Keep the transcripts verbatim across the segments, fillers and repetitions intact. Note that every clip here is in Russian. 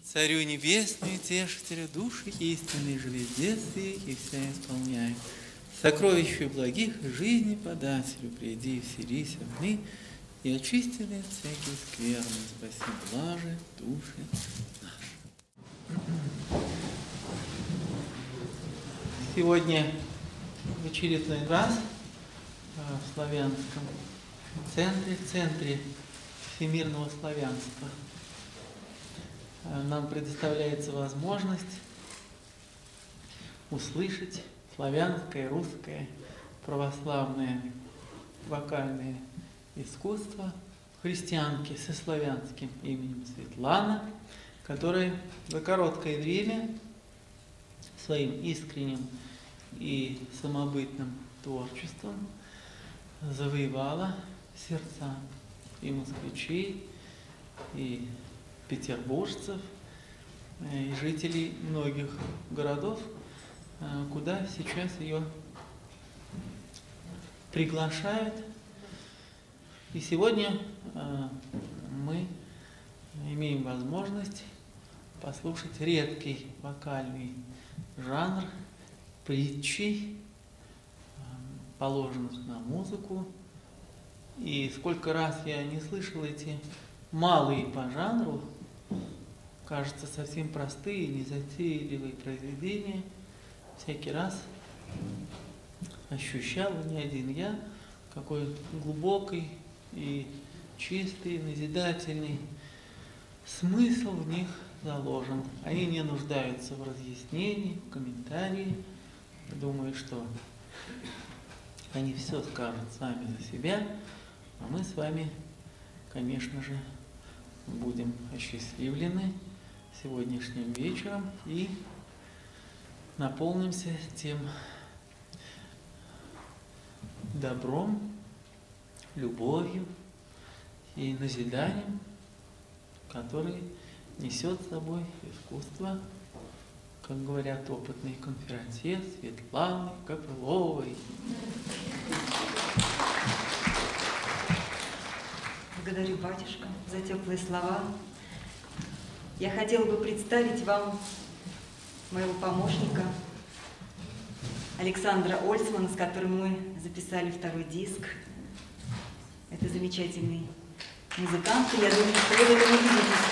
Царю небесный, тешителю души истинной, живи в детстве и вся исполняй. Сокровищу благих жизни подателю, приди, вселись в мы, и очистили от всяких скверны, спаси блаже души наши. Сегодня в очередной раз в славянском центре, в центре всемирного славянства, нам предоставляется возможность услышать славянское, русское, православное вокальное искусство христианки со славянским именем Светлана, которая за короткое время своим искренним и самобытным творчеством завоевала сердца и москвичей, и петербуржцев, и жителей многих городов, куда сейчас ее приглашают. И сегодня мы имеем возможность послушать редкий вокальный жанр притчи, положенных на музыку. И сколько раз я не слышал эти малые по жанру, кажется, совсем простые, незатейливые произведения, всякий раз ощущал, не один я, какой глубокий и чистый, назидательный смысл в них заложен. Они не нуждаются в разъяснении, в комментарии. Думаю, что они все скажут сами за себя, а мы с вами, конечно же, будем осчастливлены сегодняшним вечером и наполнимся тем добром, любовью и назиданием, который несет с собой искусство, как говорят опытные конферансье, Светланы Копыловой. Благодарю, батюшка, за теплые слова. Я хотела бы представить вам моего помощника Александра Ольцмана, с которым мы записали второй диск. Это замечательный музыкант, и я думаю, что вы в этом убедитесь.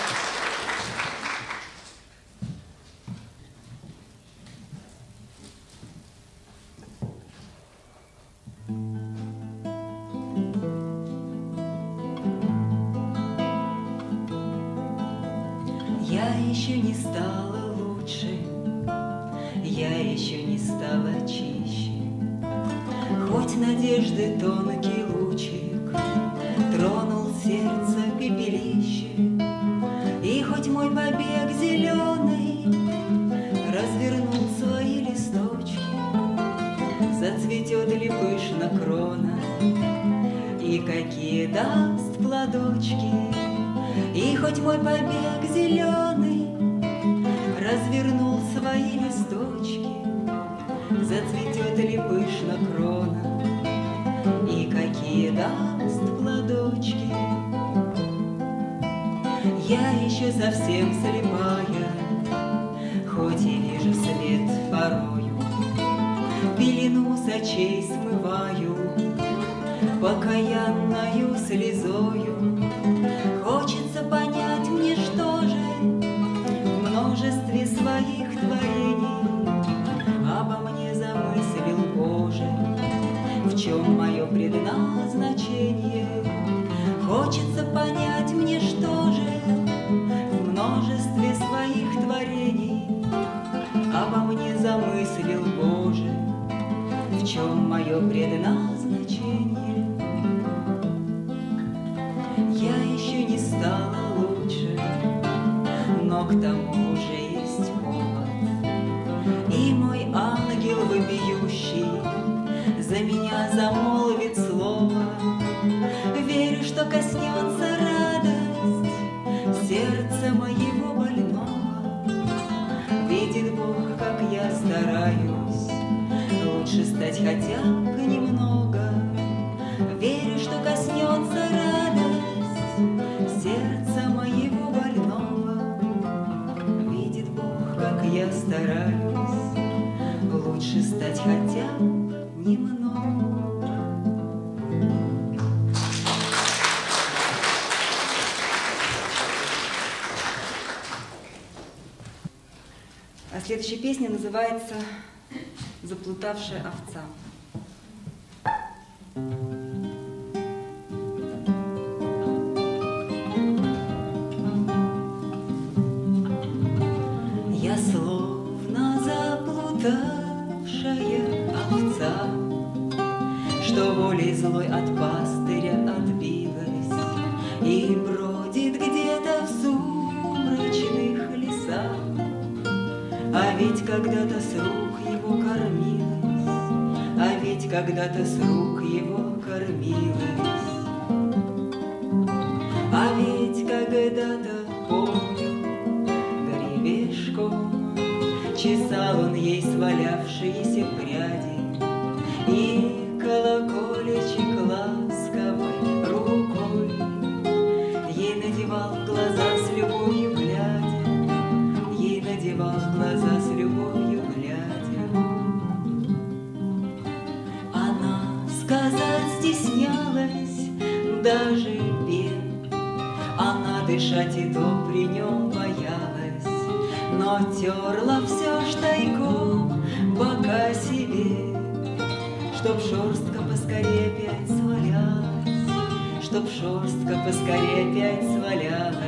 Я еще не стала лучше, я еще не стала чище, хоть надежды тонкий лучик тронул сердце пепелище, и хоть мой побег зеленый развернул свои листочки, зацветет ли пышно крона, и какие даст плодочки. И хоть мой побег зеленый развернул свои листочки, зацветет ли пышно крона, и какие даст плодочки. Я еще совсем слепая, хоть и вижу свет порою, пелену с очей смываю покаянною слезою. Хочется понять мне, что же в множестве своих творений обо мне замыслил Боже, в чем мое предназначение. Хочется понять мне, что же в множестве своих творений обо мне замыслил Боже, в чем мое предназначение. Я еще не стала лучше, но к тому уже есть повод. И мой ангел вопиющий за меня замолвит слово. Верю, что коснется радость сердца моего больного. Видит Бог, как я стараюсь лучше стать хотя бы немного. Верю, что коснется радость сердца моего больного. я стараюсь лучше стать хотя немного. А следующая песня называется «Заплутавшая овца». Я словно заплутавшая овца, что волей злой от пастыря отбилась и бродит где-то в сумрачных лесах. А ведь когда-то с рук его кормилась, а ведь когда-то с рук его кормилась. А ведь когда-то, помню, гребешком чесал он ей свалявшиеся пряди, и колокольчик ласковой рукой ей надевал в глаза с любовью глядя, ей надевал в глаза с любовью глядя. Она сказать стеснялась даже пен, она дышать и то при нем боялась, но терла все ж тайком бока себе, чтоб шерстка поскорее опять свалялась, чтоб шерстка поскорее опять свалялась.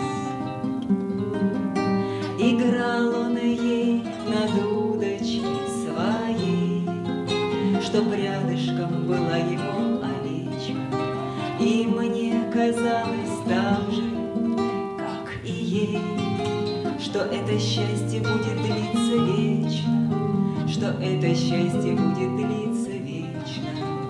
Играл он ей на дудочке своей, чтоб рядышком была его овечка, и мне казалось так же, как и ей, что это счастье будет длиться вечно, что это счастье будет длиться вечно.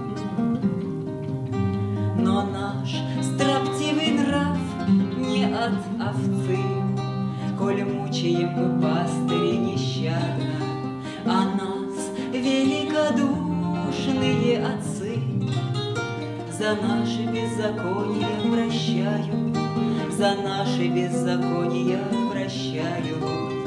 Но наш строптивый нрав не от овцы, коль мучаем мы пастыри нещадно, а нас великодушные отцы за наши беззакония прощают, за наши беззакония прощают.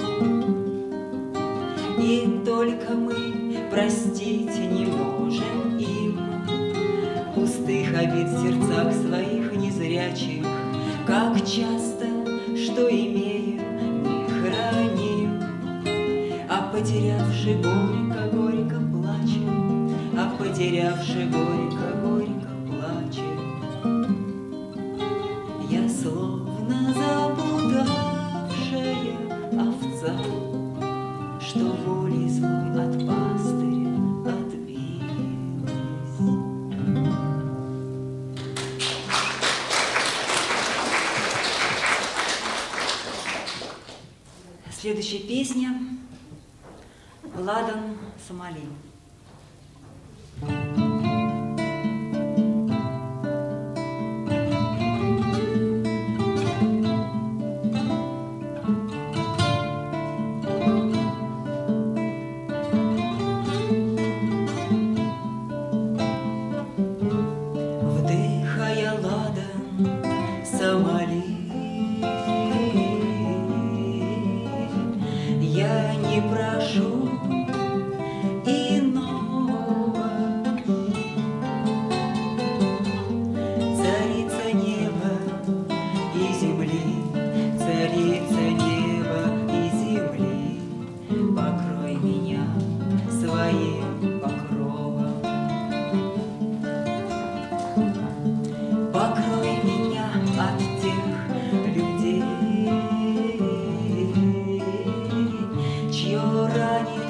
И только мы простить не можем им пустых обид в сердцах своих незрячих, как часто, что имеем, не храним, а потерявши горько-горько плачем, а потерявши горько-горько плачем. Я словно заблудавшая овца, что волей злой от пастыря отбилась. Следующая песня «Ладан Сомали». Вдыхая ладан Сомали, я не прошу иного. Царица неба и земли, царица неба и земли, покрой меня своим покровом. Покрой меня от тех людей, чье ранение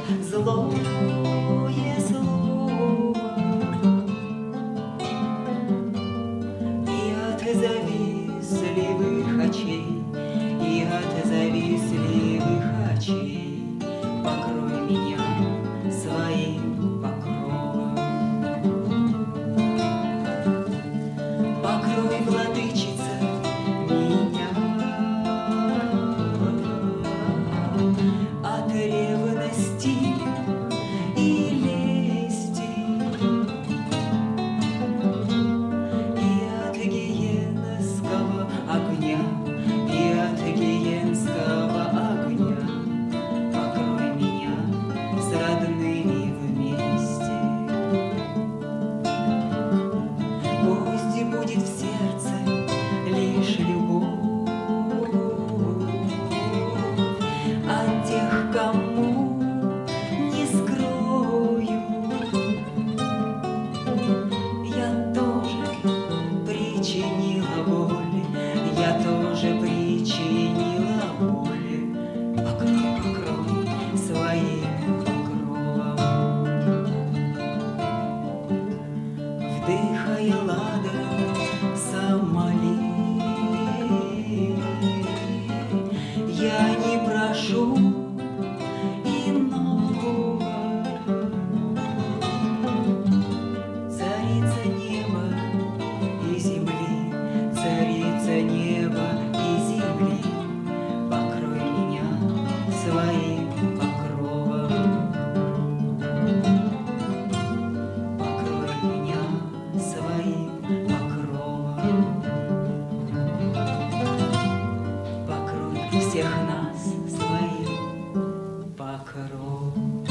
всех нас своим покров.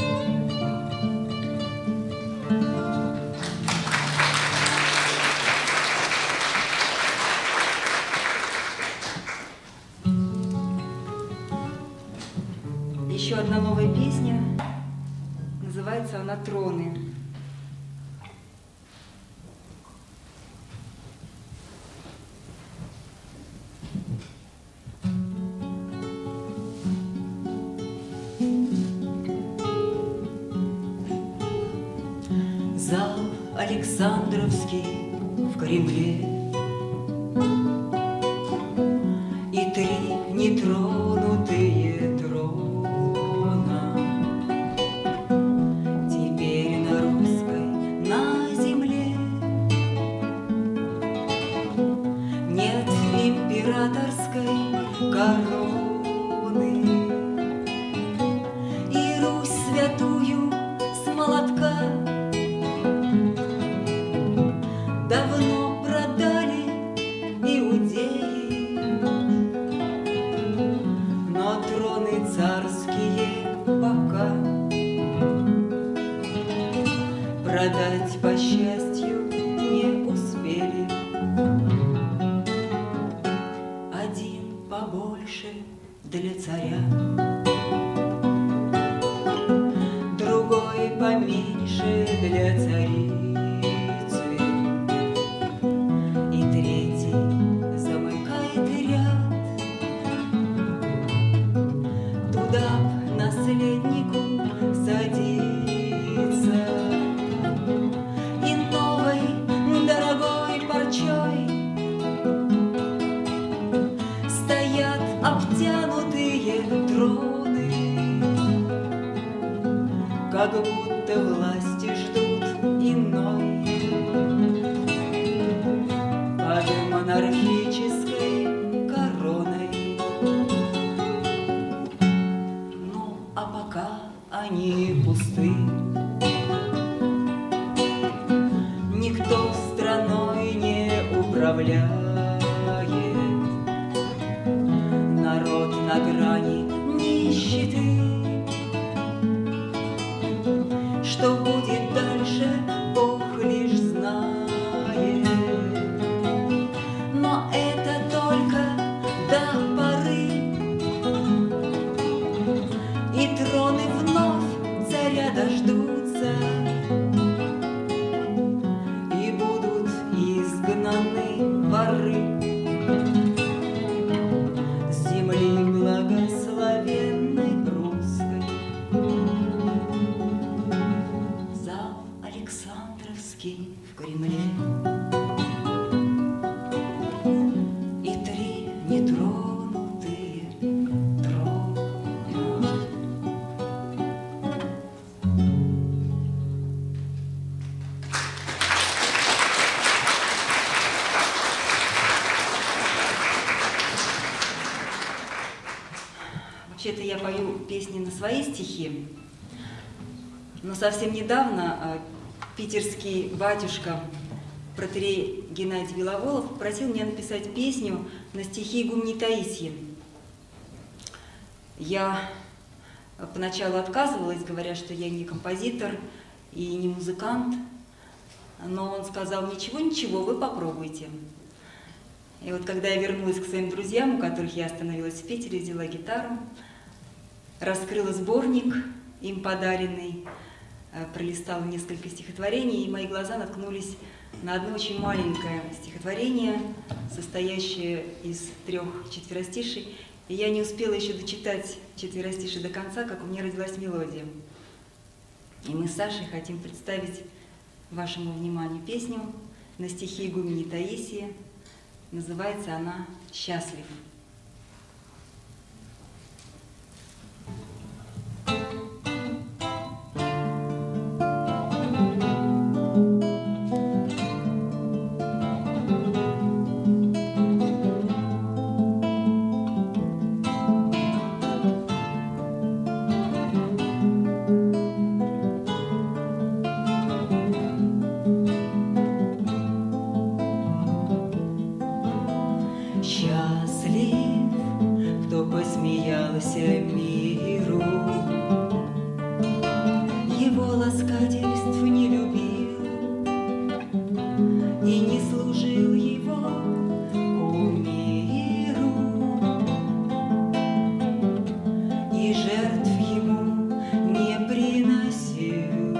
Еще одна новая песня, называется она «Троны». Зал Александровский в Кремле и три нетронутые трона. Теперь на русской, на земле нет императорской короны, и Русь святую с молотка давно продали иудеи, но троны царские пока продать, по счастью, не успели. Один побольше для царя, другой поменьше для царицы, и третий замыкает ряд. Туда б наследнику садиться и новой дорогой парчой стоят обтянутые троны, как будто власти ждут иной. Под монархической короной. Ну, а пока они пусты, никто страной не управляет, народ на грани нищеты. Что будет дальше, Бог лишь знает, но это только до поры, и троны вновь царя дождутся, и будут изгнаны воры с земли благословенной русской. Зал Александровский в Кремле и три нетронутые трона. Вообще-то я пою песни на свои стихи, но совсем недавно э, питерский батюшка, протоиерей Геннадий Беловолов, попросил меня написать песню на стихи игумени Таисии. Я поначалу отказывалась, говоря, что я не композитор и не музыкант, но он сказал: ничего, ничего, вы попробуйте. И вот когда я вернулась к своим друзьям, у которых я остановилась в Питере, взяла гитару, раскрыла сборник, им подаренный, пролистала несколько стихотворений, и мои глаза наткнулись на одно очень маленькое стихотворение, состоящее из трех четверостишей. И я не успела еще дочитать четверостишие до конца, как у меня родилась мелодия. И мы с Сашей хотим представить вашему вниманию песню на стихи игумени Таисии. Называется она «Счастлив». Счастлив смеялся миру, его ласкательств не любил и не служил его кумиру, и жертв ему не приносил,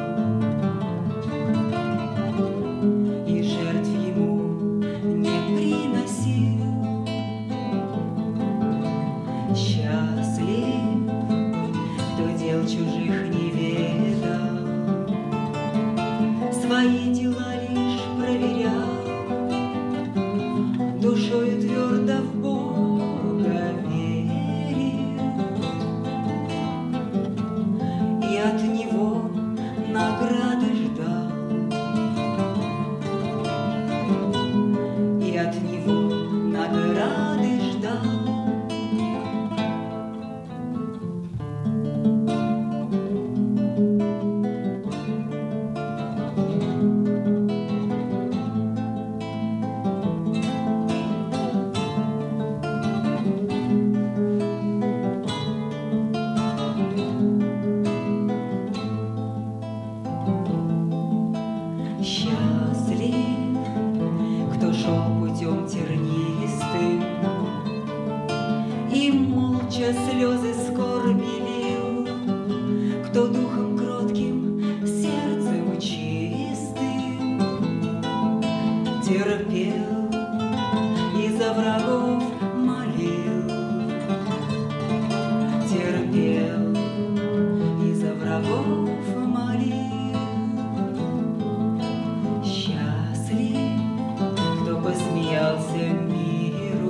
и жертв ему не приносил. Счастлив, кто дел чужих не ведал, свои дела лишь проверял, душою твердо в Бога верил, и от Него награды ждал, и от Него награды ждал. Счастлив, кто шел путем тернистым и молча слезы скорби лил, кто духом кротким, сердцем чистым терпел и за врагов молил, терпел и за врагов молил. Посмеялся миру,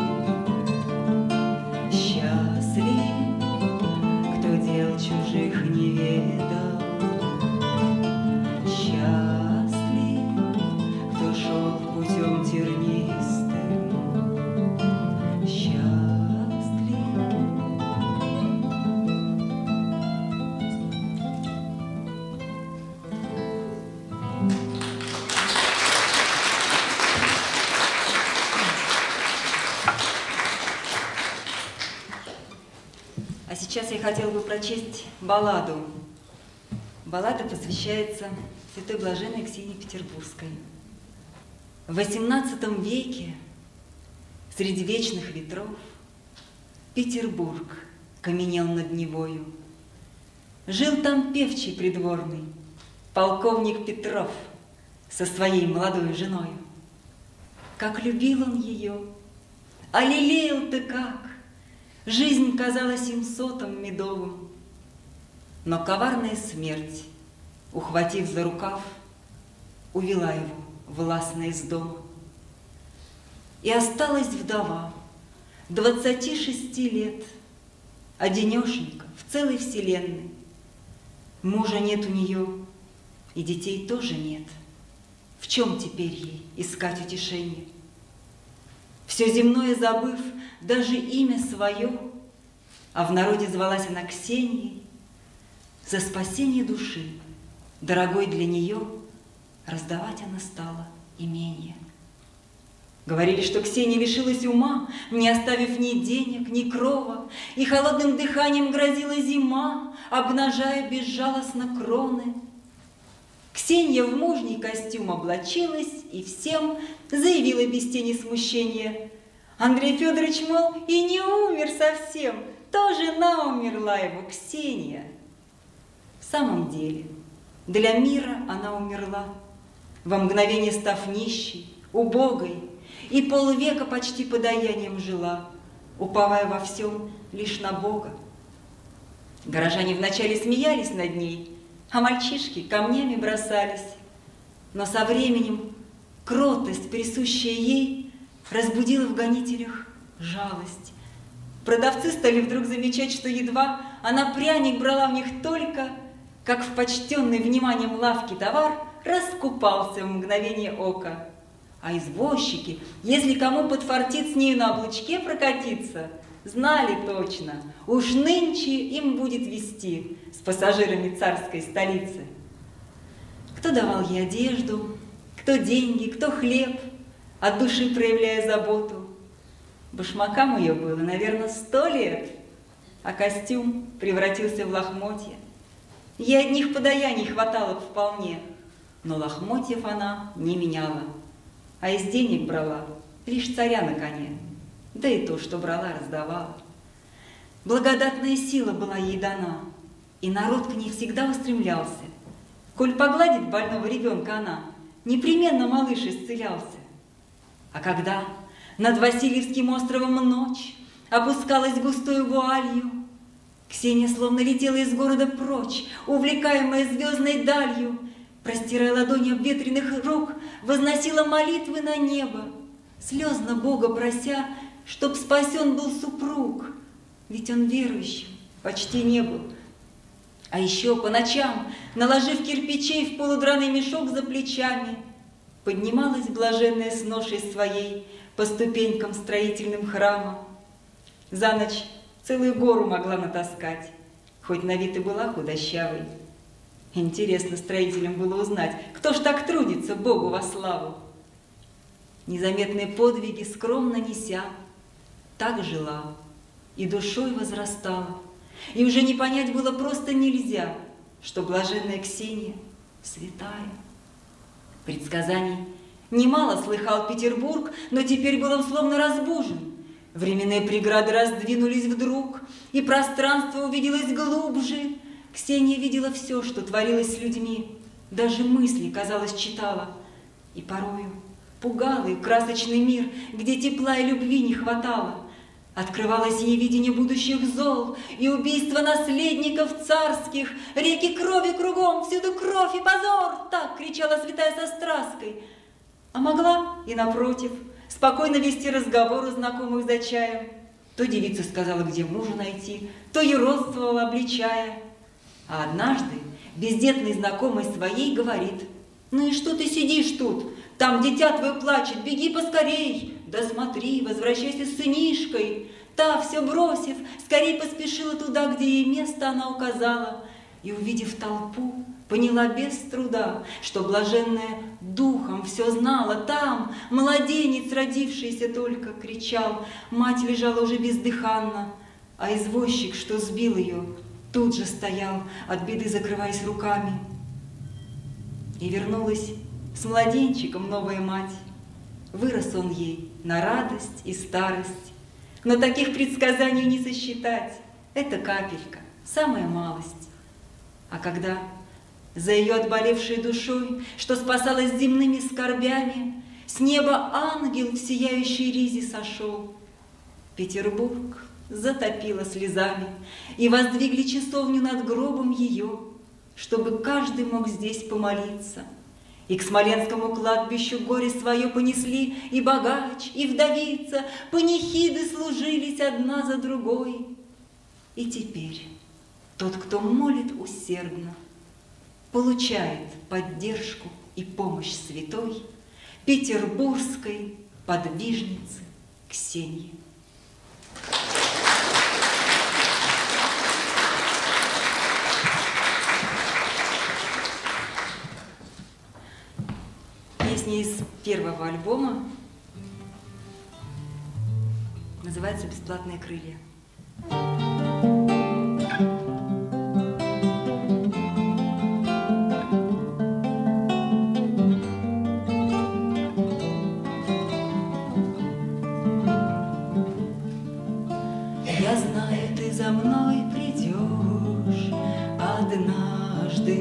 счастлив, кто дел чужих не ведал, счастлив, кто шел путем тернистым, счастлив. А сейчас я хотела бы прочесть балладу. Баллада посвящается святой блаженной Ксении Петербургской. В восемнадцатом веке среди вечных ветров Петербург каменел над Невою. Жил там певчий придворный, полковник Петров со своей молодой женою. Как любил он ее, а лелеял-то как! Жизнь казалась им сотом медовым, но коварная смерть, ухватив за рукав, увела его властно из дома. И осталась вдова, двадцати шести лет, одинешенька в целой вселенной. Мужа нет у нее, и детей тоже нет. В чем теперь ей искать утешение? Все земное забыв, даже имя свое, а в народе звалась она Ксенией, за спасение души, дорогой для нее, раздавать она стала имение. Говорили, что Ксения лишилась ума, не оставив ни денег, ни крова, и холодным дыханием грозила зима, обнажая безжалостно кроны. Ксения в мужний костюм облачилась и всем заявила без тени смущения: Андрей Федорович, мол, и не умер совсем, то жена умерла его, Ксения. В самом деле, для мира она умерла, во мгновение став нищей, убогой, и полвека почти подаянием жила, уповая во всем лишь на Бога. Горожане вначале смеялись над ней, а мальчишки камнями бросались. Но со временем кротость, присущая ей, разбудила в гонителях жалость. Продавцы стали вдруг замечать, что едва она пряник брала в них только, как в почтенный вниманием лавки товар раскупался в мгновение ока. А извозчики, если кому подфартит с нею на облучке прокатиться, знали точно, уж нынче им будет везти с пассажирами царской столицы. Кто давал ей одежду, кто деньги, кто хлеб, от души проявляя заботу. Башмакам ее было, наверное, сто лет, а костюм превратился в лохмотья. Ей одних подаяний хватало вполне, но лохмотьев она не меняла, а из денег брала лишь царя на коне, да и то, что брала, раздавала. Благодатная сила была ей дана, и народ к ней всегда устремлялся. Коль погладит больного ребенка она, непременно малыш исцелялся. А когда над Васильевским островом ночь опускалась густою вуалью, Ксения словно летела из города прочь, увлекаемая звездной далью, простирая ладони обветренных рук, возносила молитвы на небо, слезно Бога прося, чтоб спасен был супруг, ведь он верующим почти не был. А еще по ночам, наложив кирпичей в полудраный мешок за плечами, поднималась блаженная с ношей своей по ступенькам строительным храма. За ночь целую гору могла натаскать, хоть на вид и была худощавой. Интересно строителям было узнать, кто ж так трудится Богу во славу. Незаметные подвиги скромно неся, так жила и душой возрастала. И уже не понять было просто нельзя, что блаженная Ксения святая. Предсказаний немало слыхал Петербург, но теперь был он словно разбужен. Временные преграды раздвинулись вдруг, и пространство увиделось глубже. Ксения видела все, что творилось с людьми, даже мысли, казалось, читала, и порою пугал ее красочный мир, где тепла и любви не хватало. Открывалось ей видение будущих зол и убийства наследников царских. Реки крови кругом, всюду кровь и позор, так кричала святая со страской. А могла и напротив спокойно вести разговор у знакомых за чаем. То девица сказала, где мужа найти, то юродствовала, обличая. А однажды бездетный знакомый своей говорит: «Ну и что ты сидишь тут? Там дитя твое плачет, беги поскорей! Да смотри, возвращайся с сынишкой!» Та, все бросив, скорей поспешила туда, где ей место она указала, и, увидев толпу, поняла без труда, что блаженная духом все знала. Там младенец, родившийся, только кричал, мать лежала уже бездыханно, а извозчик, что сбил ее, тут же стоял, от беды закрываясь руками. И вернулась с младенчиком новая мать. Вырос он ей на радость и старость, но таких предсказаний не сосчитать. Это капелька, самая малость. А когда за ее отболевшей душой, что спасалась земными скорбями, с неба ангел в сияющей ризе сошел, Петербург затопило слезами, и воздвигли часовню над гробом ее, чтобы каждый мог здесь помолиться. И к Смоленскому кладбищу горе свое понесли и богач, и вдовица, панихиды служились одна за другой. И теперь тот, кто молит усердно, получает поддержку и помощь святой петербургской подвижницы Ксении. Песня из первого альбома, называется «Бесплатные крылья». Я знаю, ты за мной придешь однажды,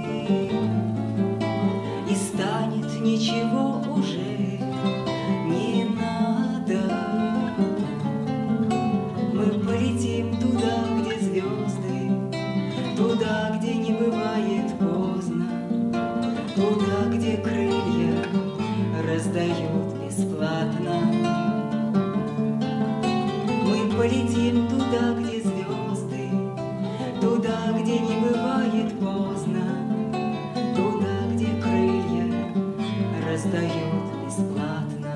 и станет ничего уже не надо. Мы полетим туда, где звезды, туда, где не бывает поздно, туда, где крылья раздают бесплатно. Мы полетим туда, где звезды, туда, где не бывает поздно, туда, где крылья раздают бесплатно.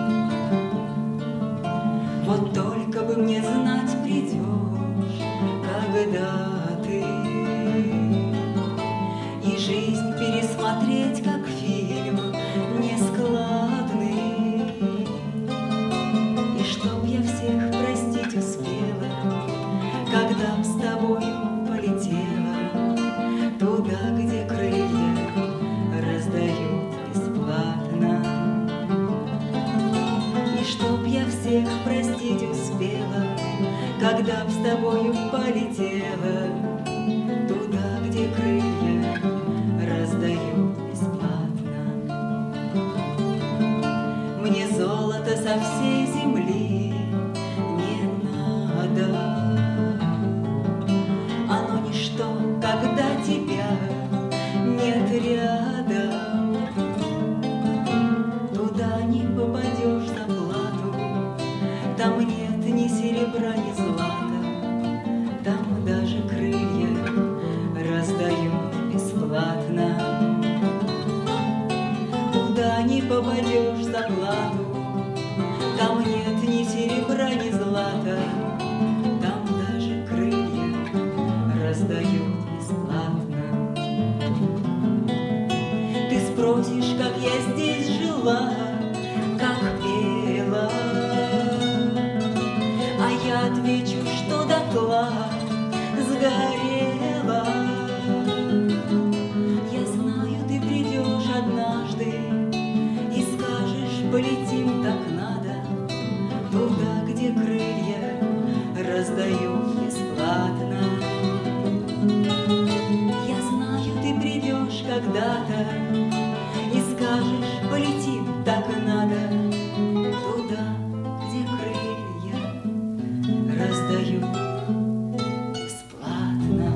Вот только бы мне знать придешь, когда ты, и жизнь пересмотреть, как фильм нескладный, и чтоб я всех простить успела, когда б с тобою полетела туда, где крылья раздают бесплатно. И чтоб я всех простить успела, когда б с тобою полетела туда, где крылья раздают бесплатно. Мне золото со всей земли не надо, оно ничто, когда тебя нет рядом. Туда не попадешь за плату, там нет ни серебра, ни злата, там даже крылья раздают бесплатно. Туда не попадешь за плату, там нет ни серебра, ни злата, там даже крылья раздают бесплатно. Ты спросишь, как я здесь жила, как пела, а я отвечу, что дотла сгорела. Я знаю, ты придешь однажды и скажешь, полетим так надо туда, где крылья раздают бесплатно. Я знаю, ты придешь когда-то и скажешь, полетим так надо туда, где крылья раздают бесплатно.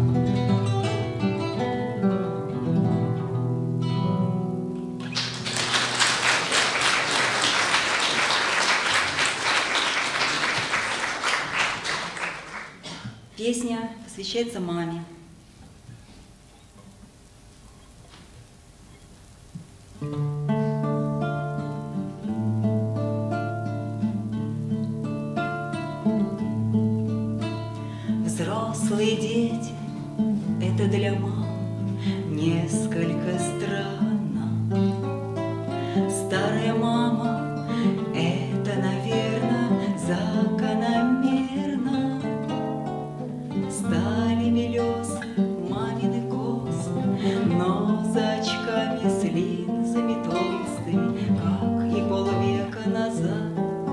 Песня посвящается маме. Взрослые дети — это для мам несколько странно. Старая мама — это, наверное, закономерно. Стали белесы мамины косы, но за очками с линзами толстыми, как и полвека назад.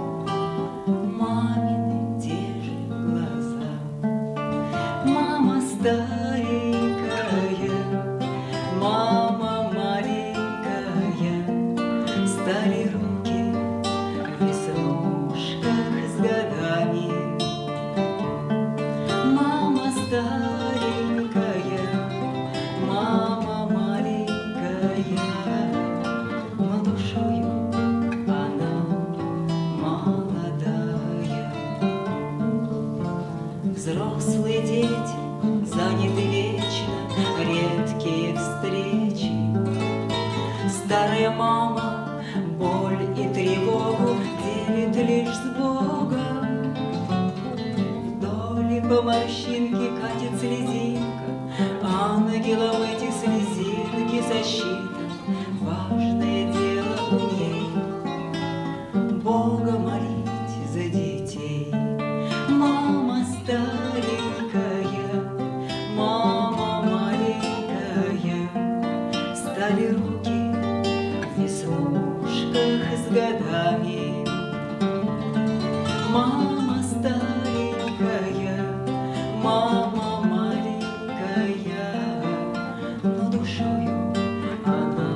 Мамины те же глаза. Мама старенькая, мама маленькая, стали руки в веснушках с годами. Мама старенькая, мама маленькая, но душою она молодая. Взрослые дети заняты вечно, редкие встречи. Старая мама боль и тревогу делит лишь с Богом. Вдоль по морщинке катит слезинка, ангелам эти слезинки защита. Важное дело у ней Бога молить за детей. Мама старенькая, мама маленькая, стали руки в веснушках с годами. Мама старенькая, мама маленькая, но душою она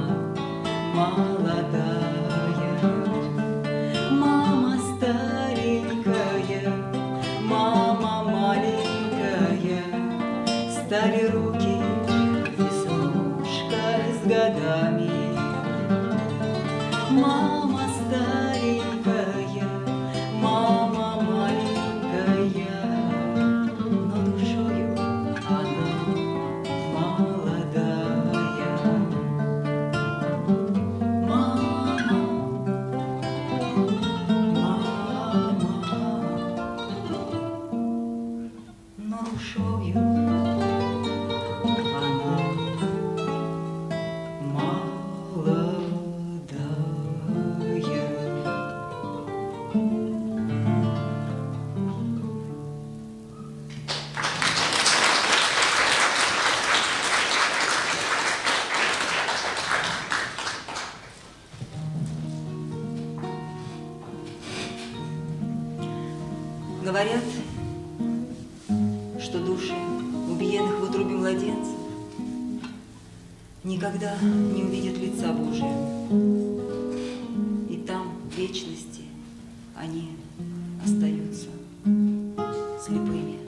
молодая. Мама старенькая, мама маленькая, стали руки в веснушках с годами. Мама старенькая, мама маленькая, но душою она молодая. Мама, мама, но душою она молодая. что души убиенных в утробе младенцев никогда не увидят лица Божия. И там, в вечности, они остаются слепыми.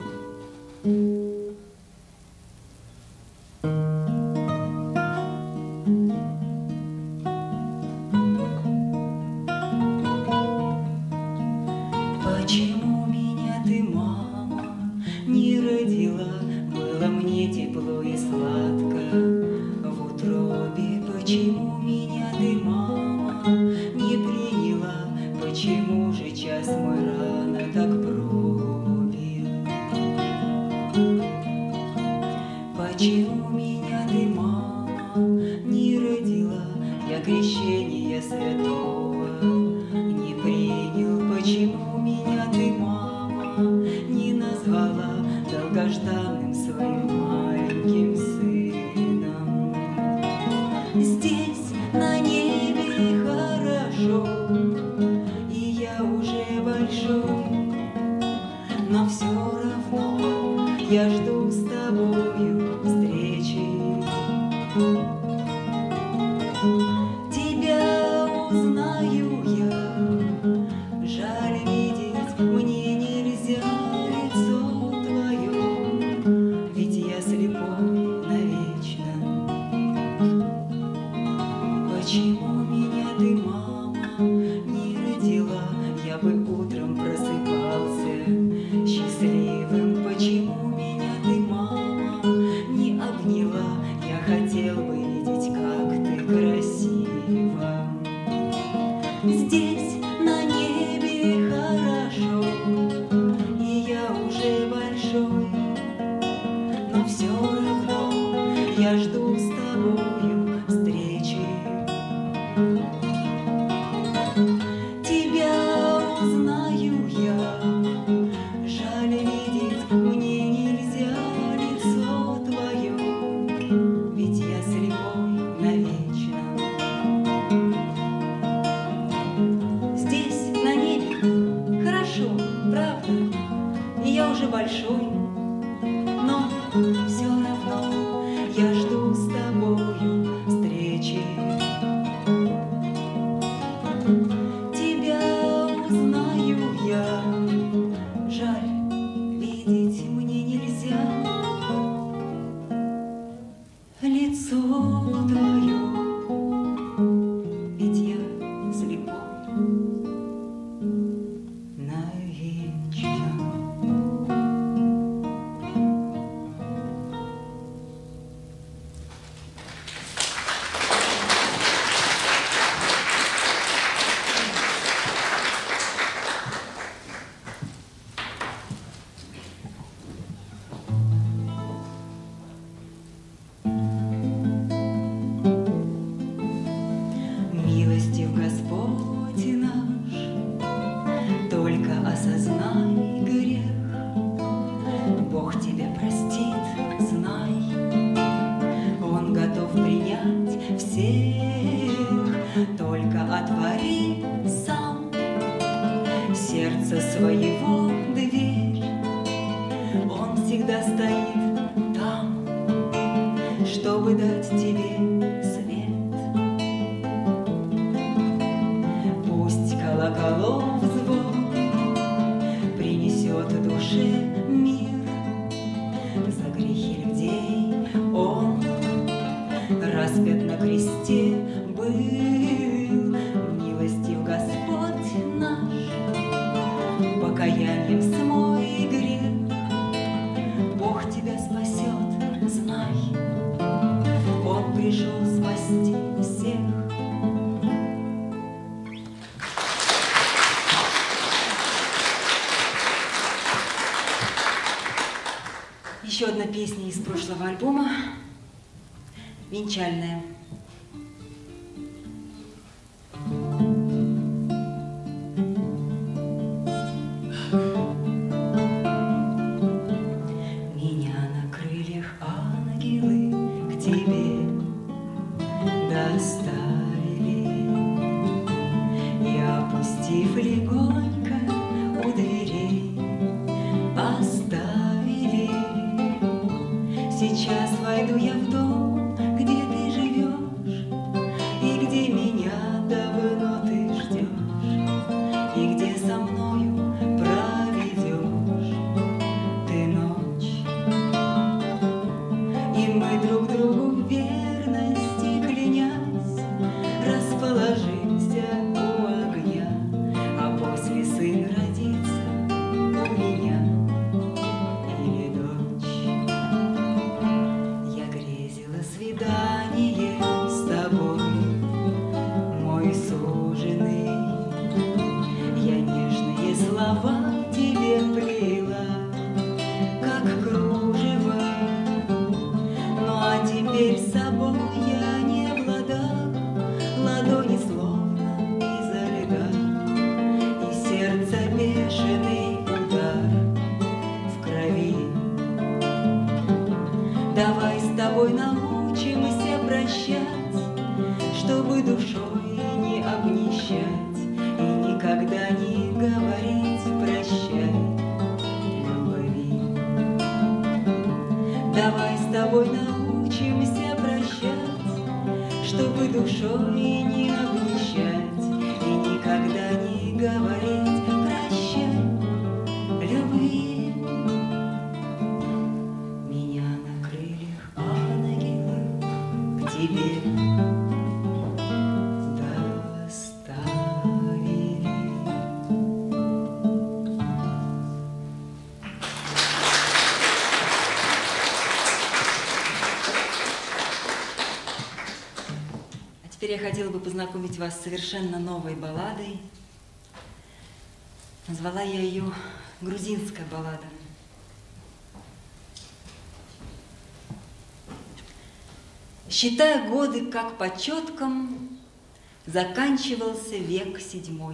Почему меня ты, мама, не родила? Было мне тепло и сладко в утробе. Почему меня ты, мама, не приняла? Почему же час мой рано так пробил? Почему меня ты, мама, не родила? Я крещения святого не принял. Почему меня ты, мама, не назвала долгожданным своим маленьким сыном? Здесь на небе хорошо, и я уже большой, но все равно я жду с тобою встречи. Тебя узнаю я, жаль видеть мне нельзя лицо твое, ведь я слепой навечно. Почему меня ты, мама, не родила? Я бы утром просыпался счастливым. Почему меня ты, мама, не обняла? Я хотел бы видеть, как ты красива. Здесь на небе хорошо, и я уже большой, но все равно я жду с тобою встречи. Тебя узнаю я, жаль видеть мне нельзя лицо твое, ведь я слепой навечно. Здесь на небе хорошо, правда, и я уже большой, но все равно я жду с тобою встречи. Тебя узнаю я, жаль видеть мне нельзя лицо твое, ведь я слепой навечно. Милостив Господь наш, только осознай грех, Бог тебя простит, знай, Он готов принять всех, только отвори сам сердце своего дверь, Он всегда стоит там, чтобы дать тебе свет. Пусть колоколов звон принесет душе мир, за грехи людей Он распят на кресте был. Милостив Господь наш, покаянием смой грех, Бог тебя спасет, знай, Он пришел спасти всех. Еще одна песня из прошлого альбома, «Венчальная». Меня на крыльях ангелы к тебе доставили, и, опустив легонько у дверей, оставили. Сейчас войду я в дом, где ты живешь, и где меня давно ты ждешь, и где со мною проведешь ты ночь. И мы друг другу в верности клянясь расположимся у огня, а после сын родится у меня или дочь. Я грезила свиданием с тобой, мой суженый. Я нежные слова тебе плела, как кружево. Ну а теперь собой я не обладал, ладони словно изо льда, и сердце бешеный удар в крови. Давай с тобой научимся прощать, чтобы душой не обнищать и никогда не говорить прощай любви. Давай с тобой научимся прощать, чтобы душой не обнищать и никогда не говорить прощай любви. Меня на крыльях ангелов к тебе доставили. А теперь я хотела бы познакомить вас с совершенно новой балладой. Назвала я ее «Грузинская баллада». Считая годы как по четкам, заканчивался век седьмой.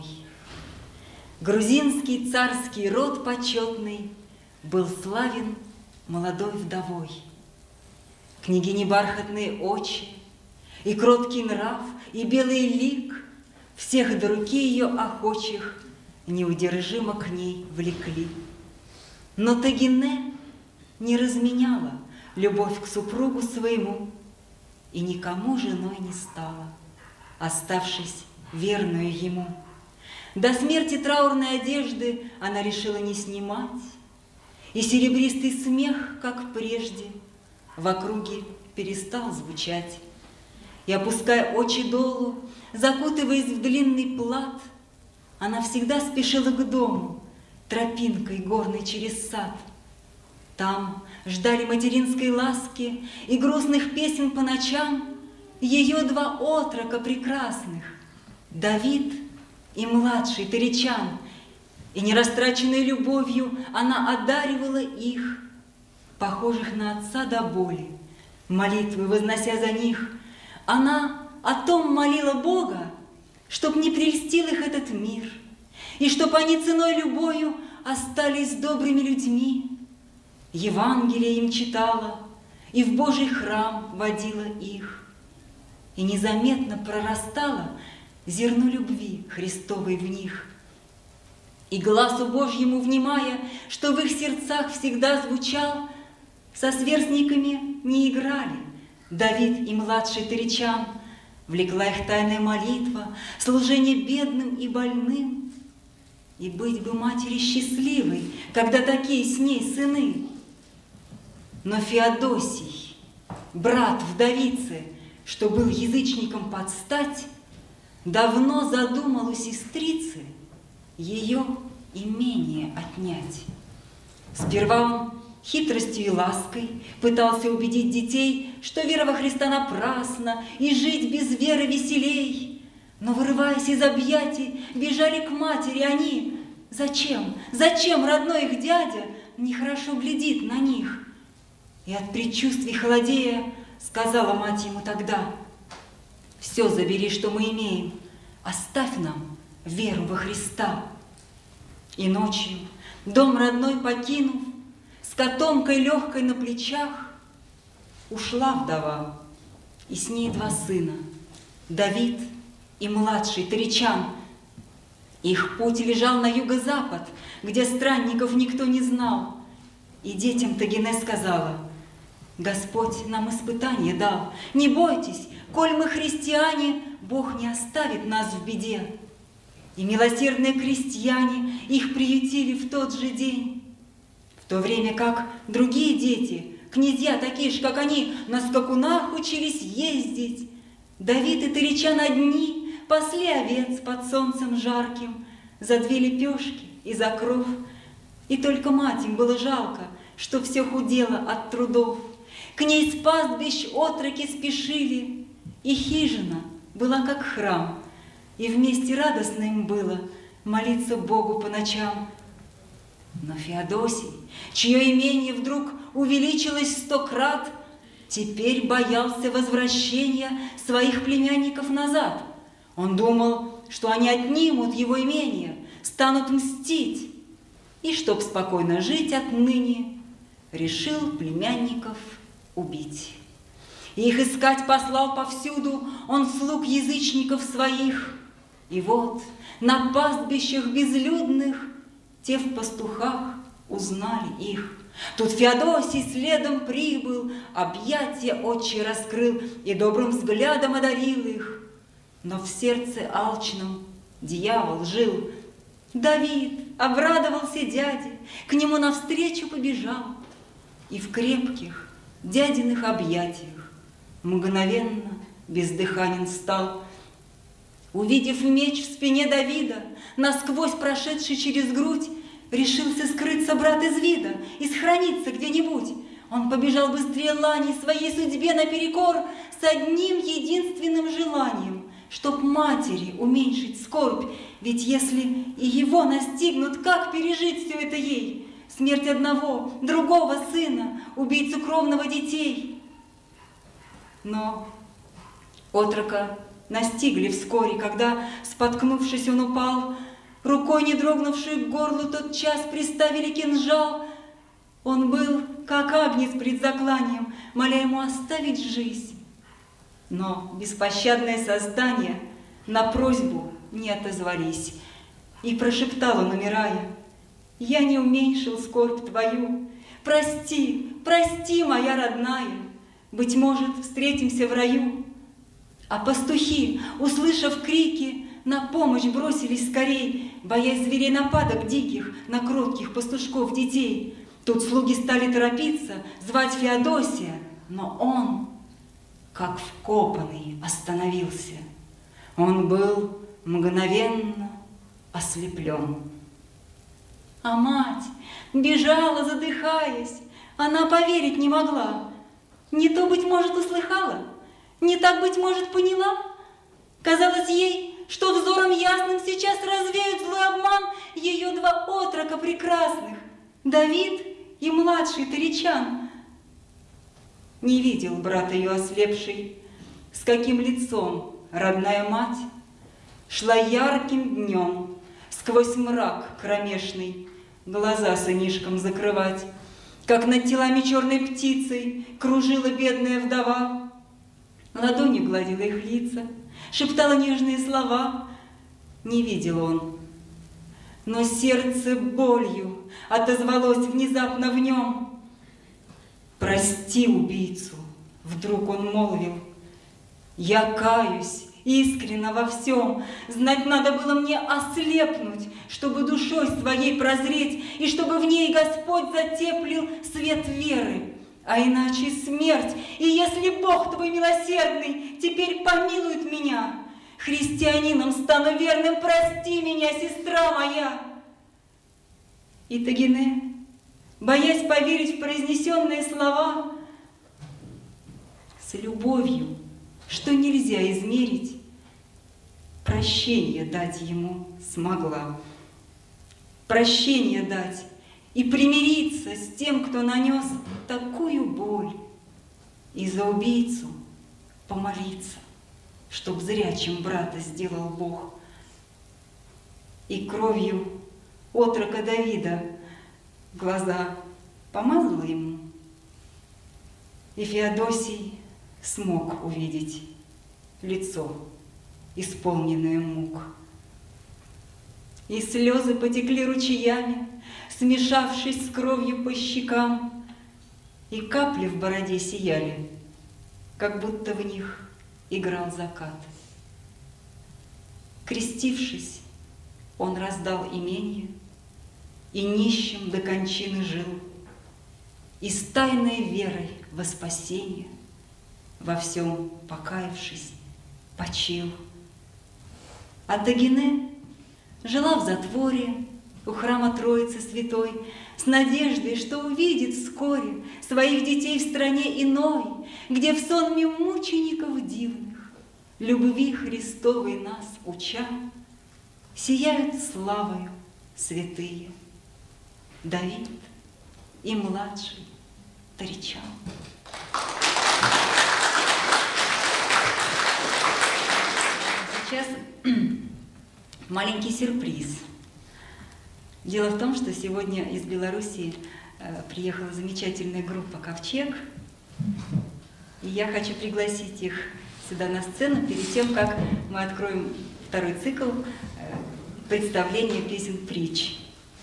Грузинский царский род почетный был славен молодой вдовой. Княгини бархатные очи, и кроткий нрав, и белый лик всех до руки ее охочих неудержимо к ней влекли. Но Тагине не разменяла любовь к супругу своему и никому женой не стала, оставшись верную ему. До смерти траурной одежды она решила не снимать, и серебристый смех, как прежде, в округе перестал звучать. И, опуская очи долу, закутываясь в длинный плат, она всегда спешила к дому, тропинкой горной через сад. Там ждали материнской ласки и грустных песен по ночам ее два отрока прекрасных, Давид и младший Таричан, и нерастраченной любовью она одаривала их, похожих на отца до боли. Молитвы вознося за них, она о том молила Бога, чтоб не прельстил их этот мир, и чтоб они ценой любовью остались добрыми людьми. Евангелие им читала, и в Божий храм водила их, и незаметно прорастало зерно любви Христовой в них. И глазу Божьему внимая, что в их сердцах всегда звучал, со сверстниками не играли Давид и младший Таричан. Влекла их тайная молитва, служение бедным и больным. И быть бы матери счастливой, когда такие с ней сыны. Но Феодосий, брат вдовицы, что был язычником под стать, давно задумал у сестрицы ее имение отнять. Сперва он хитростью и лаской пытался убедить детей, что вера во Христа напрасна, и жить без веры веселей. Но, вырываясь из объятий, бежали к матери они. Зачем, зачем родной их дядя нехорошо глядит на них? И от предчувствий холодея сказала мать ему тогда: «Все забери, что мы имеем, оставь нам веру во Христа». И ночью, дом родной покинув, с котомкой легкой на плечах, ушла вдова, и с ней два сына, Давид и младший Таричан. Их путь лежал на юго-запад, где странников никто не знал. И детям Тагине сказала: Господь нам испытание дал. Не бойтесь, коль мы христиане, Бог не оставит нас в беде. И милосердные крестьяне их приютили в тот же день. В то время как другие дети, князья такие же, как они, на скакунах учились ездить. Давид и Таричан одни пасли овец под солнцем жарким за две лепешки и за кров. И только мать им было жалко, что все худело от трудов. К ней с пастбищ отроки спешили, и хижина была как храм, и вместе радостно им было молиться Богу по ночам. Но Феодосий, чье имение вдруг увеличилось сто крат, теперь боялся возвращения своих племянников назад. Он думал, что они отнимут его имение, станут мстить, и, чтоб спокойно жить отныне, решил племянников убить. И их искать послал повсюду он слуг язычников своих. И вот на пастбищах безлюдных те в пастухах узнали их. Тут Феодосий следом прибыл, объятия отчи раскрыл и добрым взглядом одарил их. Но в сердце алчном дьявол жил. Давид обрадовался дяде, к нему навстречу побежал, и в крепких дядиных объятиях мгновенно бездыханен стал. Увидев меч в спине Давида, насквозь прошедший через грудь, решился скрыться брат из вида и схорониться где-нибудь. Он побежал быстрее лани своей судьбе наперекор с одним единственным желанием, чтоб матери уменьшить скорбь. Ведь если и его настигнут, как пережить все это ей? Смерть одного, другого сына, убийцу кровного детей. Но отрока настигли вскоре, когда, споткнувшись, он упал. Рукой, не дрогнувшей к горлу, тот час приставили кинжал. Он был, как агнец пред закланием, моля ему оставить жизнь. Но беспощадное создание на просьбу не отозвались. И прошептал он, умирая: «Я не уменьшил скорбь твою. Прости, прости, моя родная. Быть может, встретимся в раю». А пастухи, услышав крики, на помощь бросились скорей, боясь зверей нападок диких на кротких пастушков детей. Тут слуги стали торопиться, звать Феодосия, но он, как вкопанный, остановился. Он был мгновенно ослеплен. А мать бежала, задыхаясь, она поверить не могла. Не то, быть может, услыхала, не так, быть может, поняла. Казалось ей, что взором ясным сейчас развеют злой обман ее два отрока прекрасных, Давид и младший Таричан. Не видел брат ее ослепший, с каким лицом родная мать шла ярким днем сквозь мрак кромешный глаза сынишкам закрывать, как над телами черной птицей кружила бедная вдова. Ладонью гладила их лица, шептала нежные слова. Не видел он, но сердце болью отозвалось внезапно в нем. «Прости убийцу», — вдруг он молвил, — «я каюсь искренно во всем. Знать надо было мне ослепнуть, чтобы душой своей прозреть, и чтобы в ней Господь затеплил свет веры. А иначе смерть, и если Бог твой милосердный теперь помилует меня, христианином стану верным, прости меня, сестра моя». И Тагине, боясь поверить в произнесенные слова, с любовью, что нельзя измерить, прощение дать ему смогла. Прощение дать и примириться с тем, кто нанес такую боль, и за убийцу помолиться, чтоб зрячим брата сделал Бог. И кровью отрока Давида глаза помазала ему, и Феодосий смог увидеть лицо, исполненное мук. И слезы потекли ручьями, смешавшись с кровью по щекам. и капли в бороде сияли, как будто в них играл закат. Крестившись, он раздал имение и нищим до кончины жил, и с тайной верой во спасение, во всем покаявшись, почил. А Дагине жила в затворе у храма Троицы Святой с надеждой, что увидит вскоре своих детей в стране иной, где в сонме мучеников дивных, любви Христовой нас уча, сияют славою святые Давид и младший Торичал. Сейчас маленький сюрприз. Дело в том, что сегодня из Белоруссии э, приехала замечательная группа «Ковчег», и я хочу пригласить их сюда на сцену перед тем, как мы откроем второй цикл э, представления песен притч.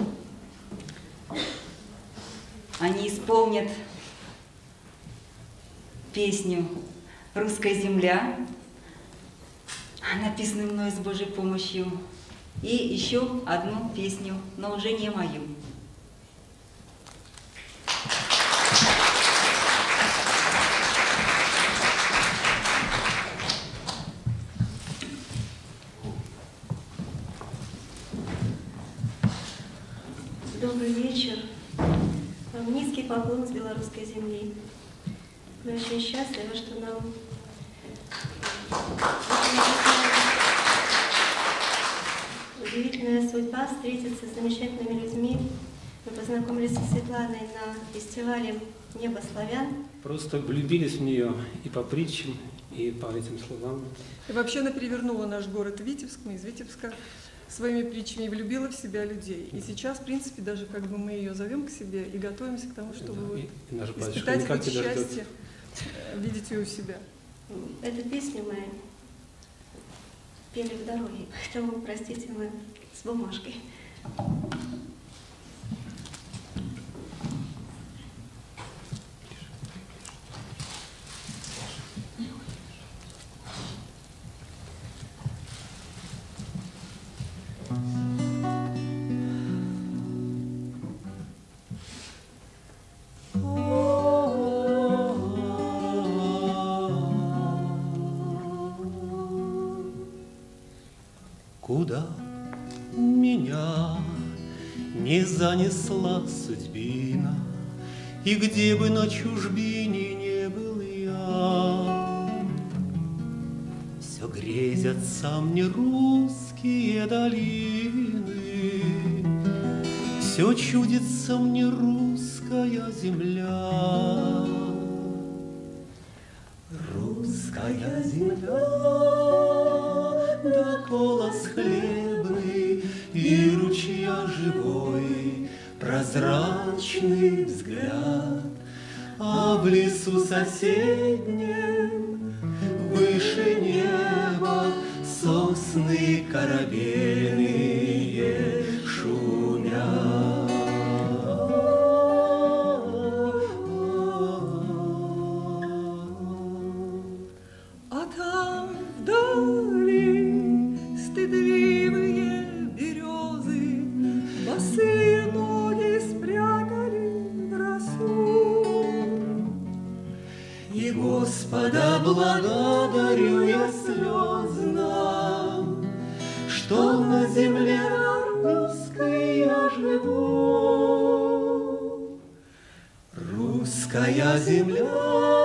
Они исполнят песню «Русская земля», написанную мной с Божьей помощью, и еще одну песню, но уже не мою. Добрый вечер. Вам низкий поклон с белорусской земли. Мы очень счастливы, что нам удивительная судьба встретиться с замечательными людьми. Мы познакомились со Светланой на фестивале «Небо славян». Просто влюбились в нее и по притчам, и по этим словам. И вообще она перевернула наш город Витебск, мы из Витебска, своими притчами и влюбила в себя людей. И сейчас, в принципе, даже как бы мы ее зовем к себе и готовимся к тому, чтобы Да, вот и, и наш испытать хоть тебя ждет. счастье, видеть ее у себя. Эту песню мы пели в дороге, поэтому, простите, мы с бумажкой. Куда меня не занесла судьбина, и где бы на чужбине не был я, все грезятся мне русские долины, все чудится мне русская земля. Русская земля, да колос хлебный и ручья живой, прозрачный взгляд, а в лесу соседнем выше неба сосны корабельные шумят. А там вдали стыдливые березы, босые ноги спрятали в росу. И Господа благодарю я слезно, что на земле русской я живу. Русская земля,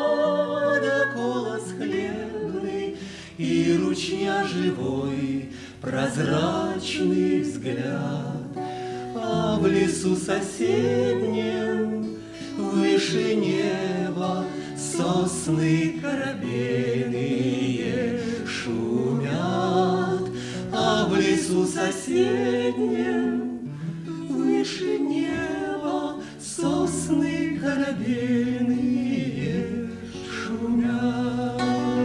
и ручья живой, прозрачный взгляд, а в лесу соседнем выше неба сосны корабельные шумят, а в лесу соседнем выше неба сосны корабельные шумят.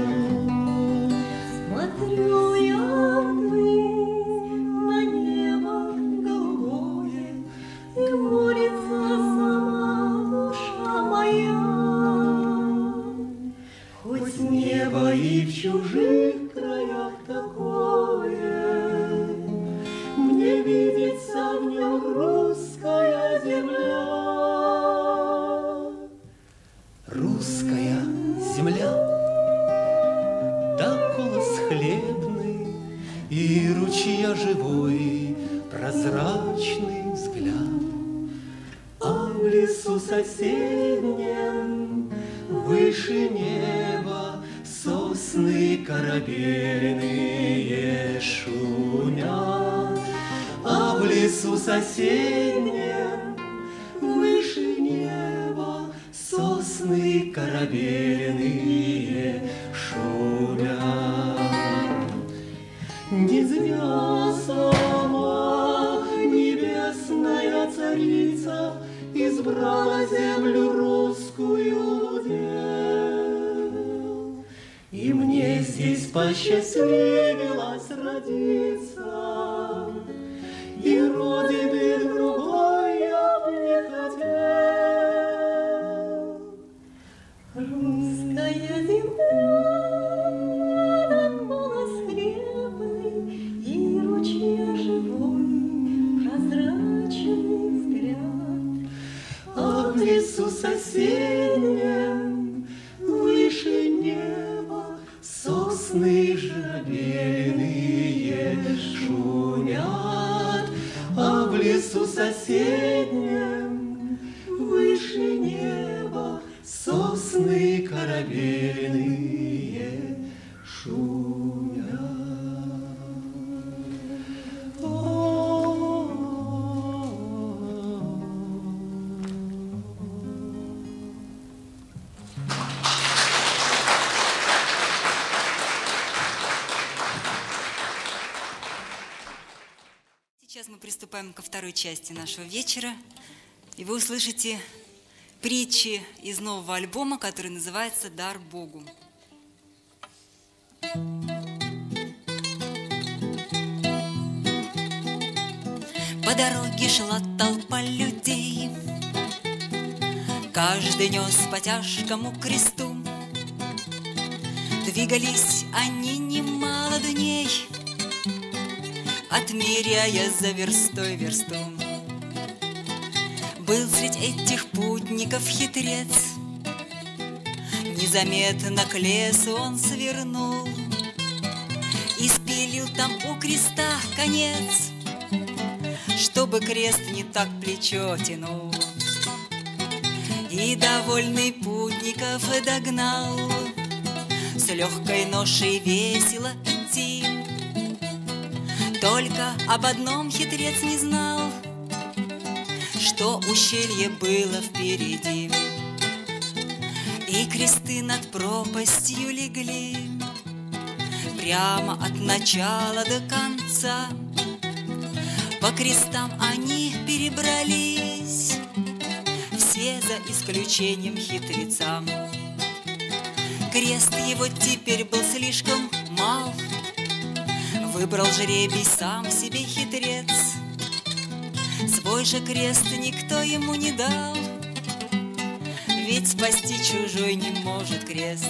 Смотрю я вниз на небо голубое, и молится сама душа моя. чужих краях такое, мне видится в нем русская земля. Русская земля, да колос хлебный и ручья живой, прозрачный взгляд. А в лесу соседнем выше неба сосны корабельные шумят. А в лесу соседнем выше неба сосны корабельные шумят. Не зря сама небесная царица избрала землю русскую удел. И мне здесь посчастливилось родиться, и родины другой я б не хотел. Русская земля, голос хлебный и ручья живой, прозрачный взгляд. А в лесу соседнем выше неба сосны журавельные шумят. А в лесу соседнем выше неба сосны корабельные шумят. Сейчас мы приступаем ко второй части нашего вечера, и вы услышите притчи из нового альбома, который называется «Дар Богу». По дороге шла толпа людей, каждый нес по тяжкому кресту. Двигались они немало дней, отмеряя за верстой версту. Был среди этих путников хитрец, незаметно к лесу он свернул и спилил там у креста конец, чтобы крест не так плечо тянул. И довольный путников догнал, с легкой ношей весело идти. Только об одном хитрец не знал, что ущелье было впереди, и кресты над пропастью легли прямо от начала до конца. По крестам они перебрались, все за исключением хитреца. Крест его теперь был слишком мал, выбрал жребий сам себе хитрец. Свой же крест никто ему не дал, ведь спасти чужой не может крест.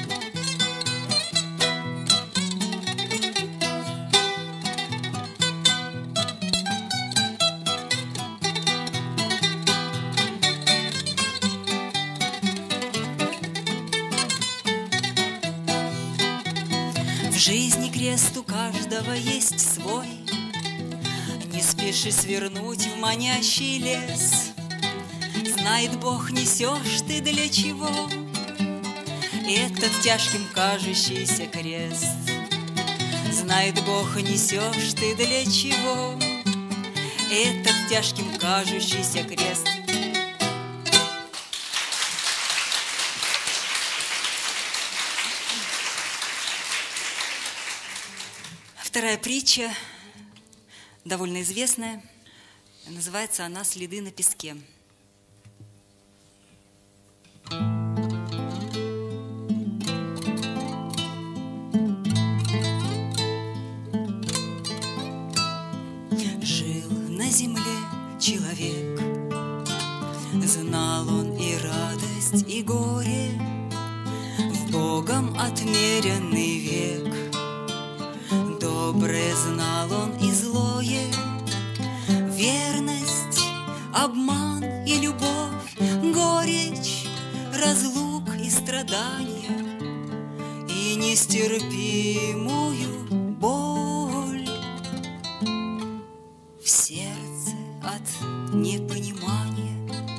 В жизни крест у каждого есть свой, не спеши свернуть в манящий лес. Знает Бог, несешь ты для чего этот тяжким кажущийся крест. Знает Бог, несешь ты для чего этот тяжким кажущийся крест. Вторая притча, довольно известная, называется она «Следы на песке». Жил на земле человек, знал он и радость, и горе. В Богом отмеренный век. Доброе знал он и злое, верность, обман и любовь, горечь, разлук и страдания, и нестерпимую боль в сердце от непонимания.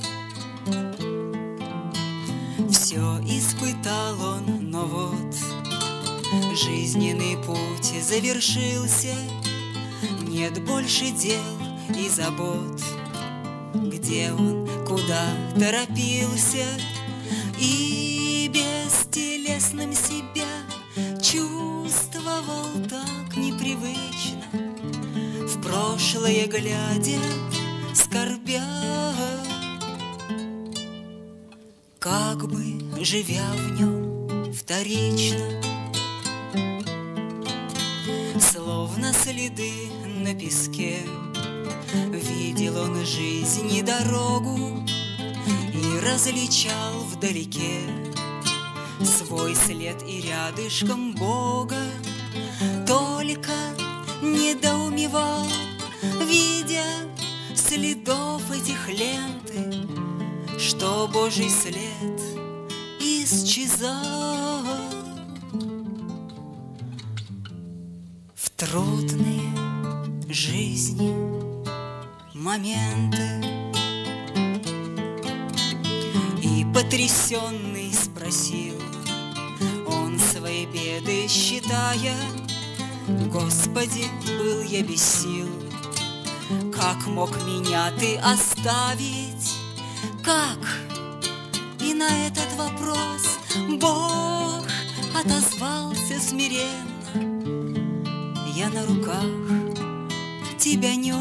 Все испытал он, но вот жизненный путь завершился, нет больше дел и забот. Где он, куда торопился, и бестелесным себя чувствовал так непривычно, в прошлое глядя, скорбя, как бы живя в нем вторично. Словно следы на песке видел он жизнь и дорогу, и различал вдалеке свой след и рядышком Бога. Только недоумевал, видя следов этих ленты, что Божий след исчезал. В трудные жизни моменты и потрясенный спросил он свои беды, считая: Господи, был я без сил. Как мог меня ты оставить? Как? И на этот вопрос Бог отозвался смиренно: я на руках тебя нес.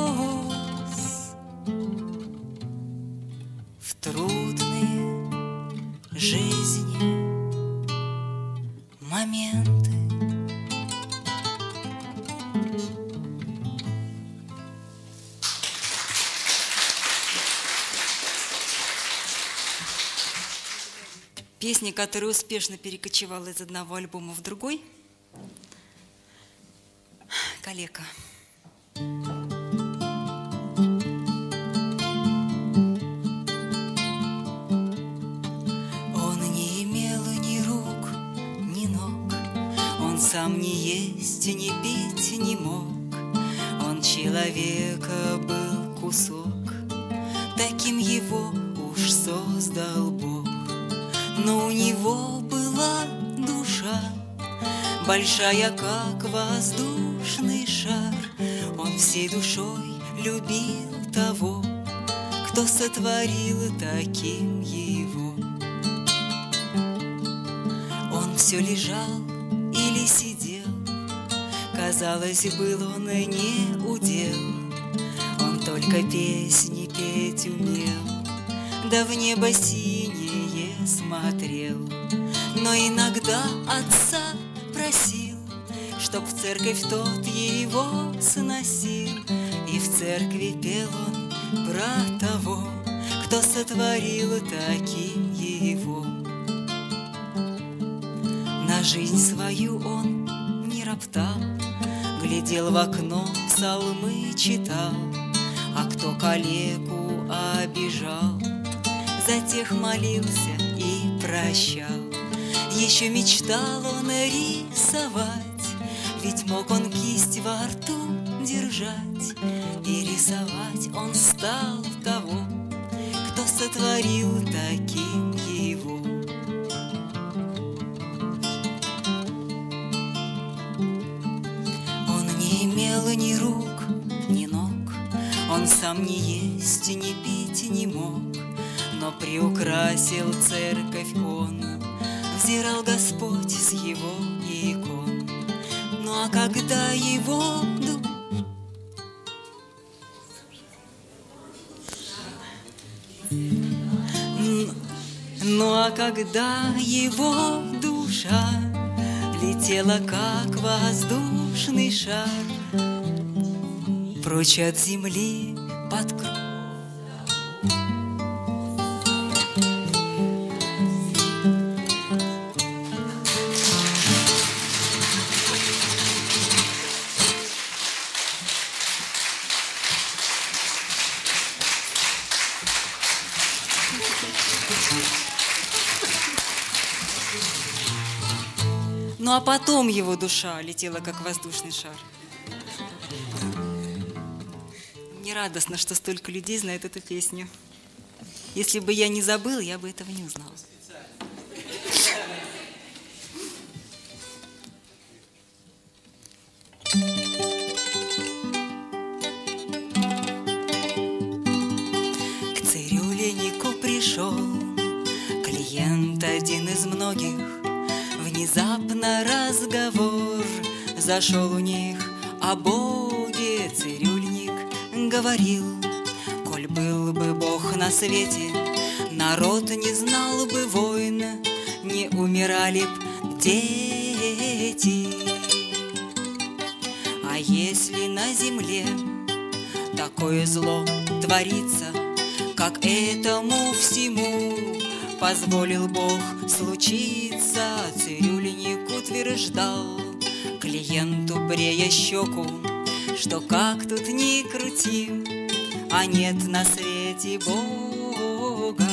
В трудные жизни моменты. Песня, которая успешно перекочевала из одного альбома в другой. «Калека». Он не имел ни рук, ни ног, он сам ни есть, ни пить не мог. Он человека был кусок, таким его уж создал Бог. Но у него была душа, большая, как воздушный шар. Он всей душой любил того, кто сотворил таким его. Он все лежал или сидел, казалось, был он не удел. Он только песни петь умел, да в небо синее смотрел. Но иногда отца просил, чтоб в церковь тот его сносил. И в церкви пел он про того, кто сотворил таким его. На жизнь свою он не роптал, глядел в окно, псалмы читал. А кто калеку обижал, за тех молился и прощал. Еще мечтал он рисовать, ведь мог он кисть во рту держать. И рисовать он стал того, кто сотворил таким его. Он не имел ни рук, ни ног, он сам ни есть, ни пить не мог. Но приукрасил церковь он, взирал Господь с его икон. Ну а когда его дух... Ну а когда его душа летела, как воздушный шар, прочь от земли под кровь, Ну а потом его душа летела, как воздушный шар. Мне радостно, что столько людей знает эту песню. Если бы я не забыл, я бы этого не узнала. К цирюльнику пришел клиент один из многих. Внезапно разговор зашел у них о Боге. Цирюльник говорил: коль был бы Бог на свете, народ не знал бы войн, не умирали б дети. А если на земле такое зло творится, как этому всему позволил Бог случиться, цирюльник утверждал клиенту, брея щеку, что как тут ни крути, а нет на свете Бога.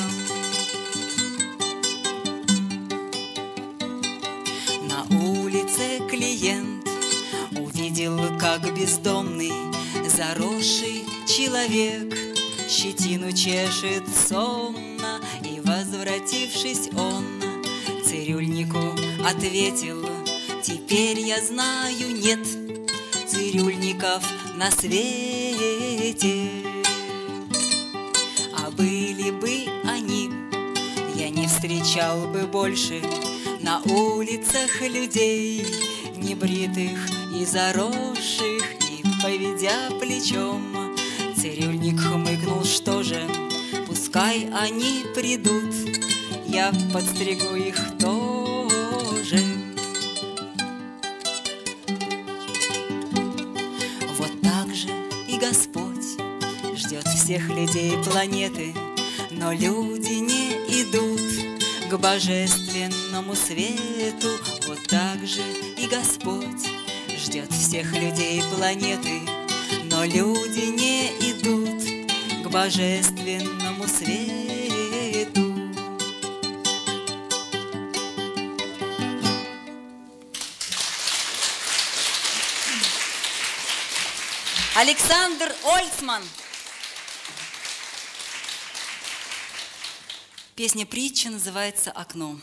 На улице клиент увидел, как бездомный, заросший человек щетину чешет сонно, и, возвратившись, он цирюльнику ответил: теперь я знаю, нет цирюльников на свете. А были бы они, я не встречал бы больше на улицах людей небритых и заросших. И, поведя плечом, цирюльник хмыкнул: что же, пускай они придут, я подстригу их тоже. Вот так же и Господь ждет всех людей планеты, но люди не идут к божественному свету. Вот так же и Господь ждет всех людей планеты, но люди не идут к божественному свету. Александр Ольцман. Песня притча называется «Окно».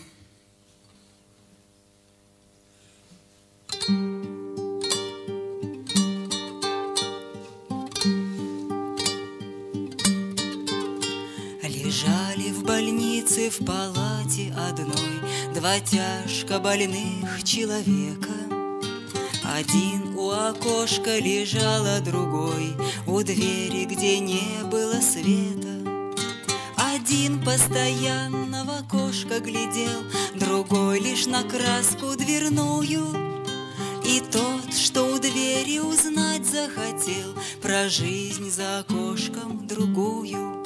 Лежали в больнице в палате одной два тяжко больных человека. Один у окошка лежал, а другой у двери, где не было света. Один постоянно в окошко глядел, другой лишь на краску дверную. И тот, что у двери, узнать захотел про жизнь за окошком другую.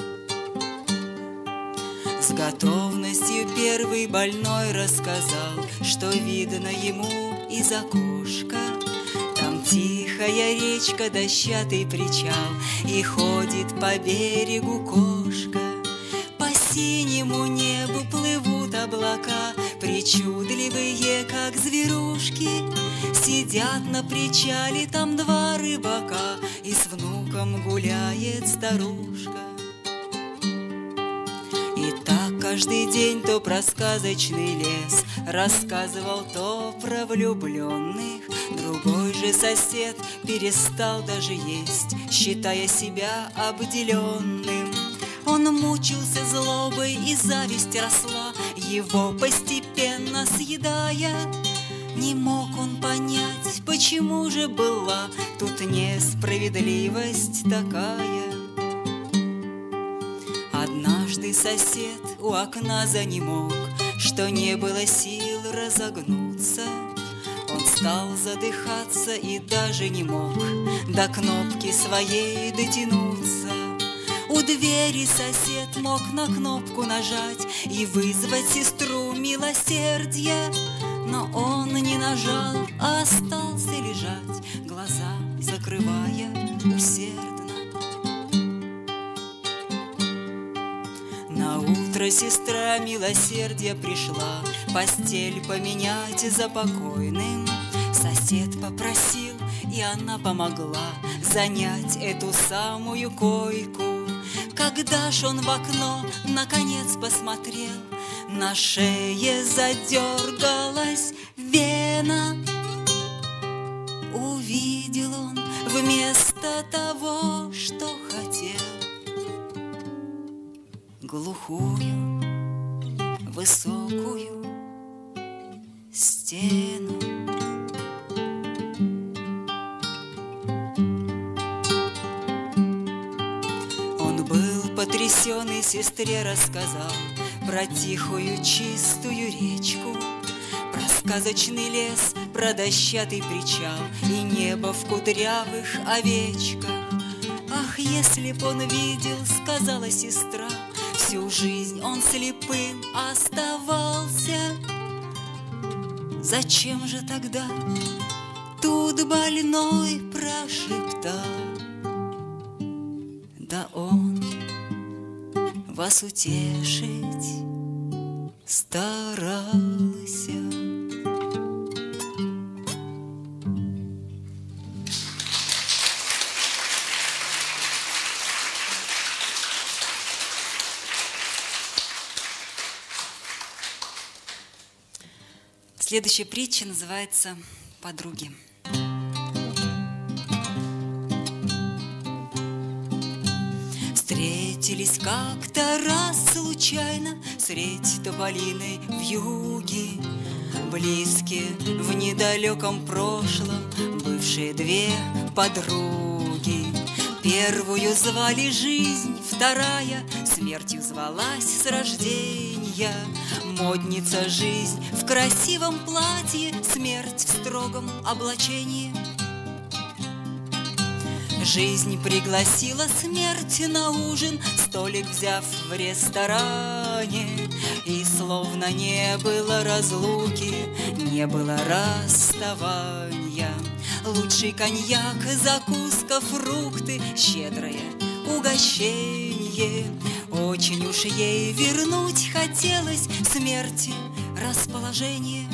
С готовностью первый больной рассказал, что видно ему из окошка. Там тихая речка, дощатый причал, и ходит по берегу кошка. По синему небу плывут облака, причудливые, как зверушки. Сидят на причале там два рыбака, и с внуком гуляет старушка. И так каждый день то про сказочный лес рассказывал, то про влюбленных. Другой же сосед перестал даже есть, считая себя обделенным. Он мучился злобой, и зависть росла, его постепенно съедая. Не мог он понять, почему же была тут несправедливость такая. Однажды сосед у окна занемог, что не было сил разогнуться. Он стал задыхаться и даже не мог до кнопки своей дотянуться. У двери сосед мог на кнопку нажать и вызвать сестру милосердия, но он не нажал, а остался лежать, глаза закрывая усердно. На утро утро сестра милосердия пришла постель поменять за покойным. Сосед попросил, и она помогла занять эту самую койку. Когда ж он в окно наконец посмотрел, на шее задергалась вена. Увидел он вместо того, что хотел, глухую, высокую стену. Он был потрясен и сестре рассказал про тихую чистую речку, про сказочный лес, про дощатый причал и небо в кудрявых овечках. Ах, если б он видел, сказала сестра, всю жизнь он слепым оставался. Зачем же тогда тут больной прошептал? Да он вас утешить старался. Следующая притча называется «Подруги». Встретились как-то раз случайно средь тополиной вьюги, близкие в недалеком прошлом бывшие две подруги. Первую звали жизнь, вторая смертью звалась с рождения. Модница жизнь в красивом платье, смерть в строгом облачении. Жизнь пригласила смерть на ужин, столик взяв в ресторане. И словно не было разлуки, не было расставания. Лучший коньяк, закуска, фрукты, щедрое угощение. Очень уж ей вернуть хотелось смерти расположение.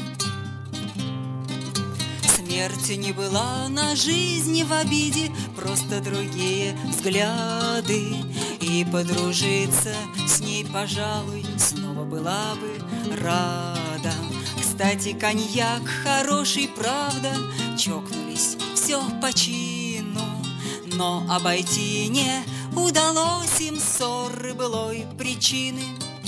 Смерть не была на жизни в обиде, просто другие взгляды. И подружиться с ней, пожалуй, снова была бы рада. Кстати, коньяк хороший, правда, чокнулись все по чину, но обойти не удалось им ссоры былой причины.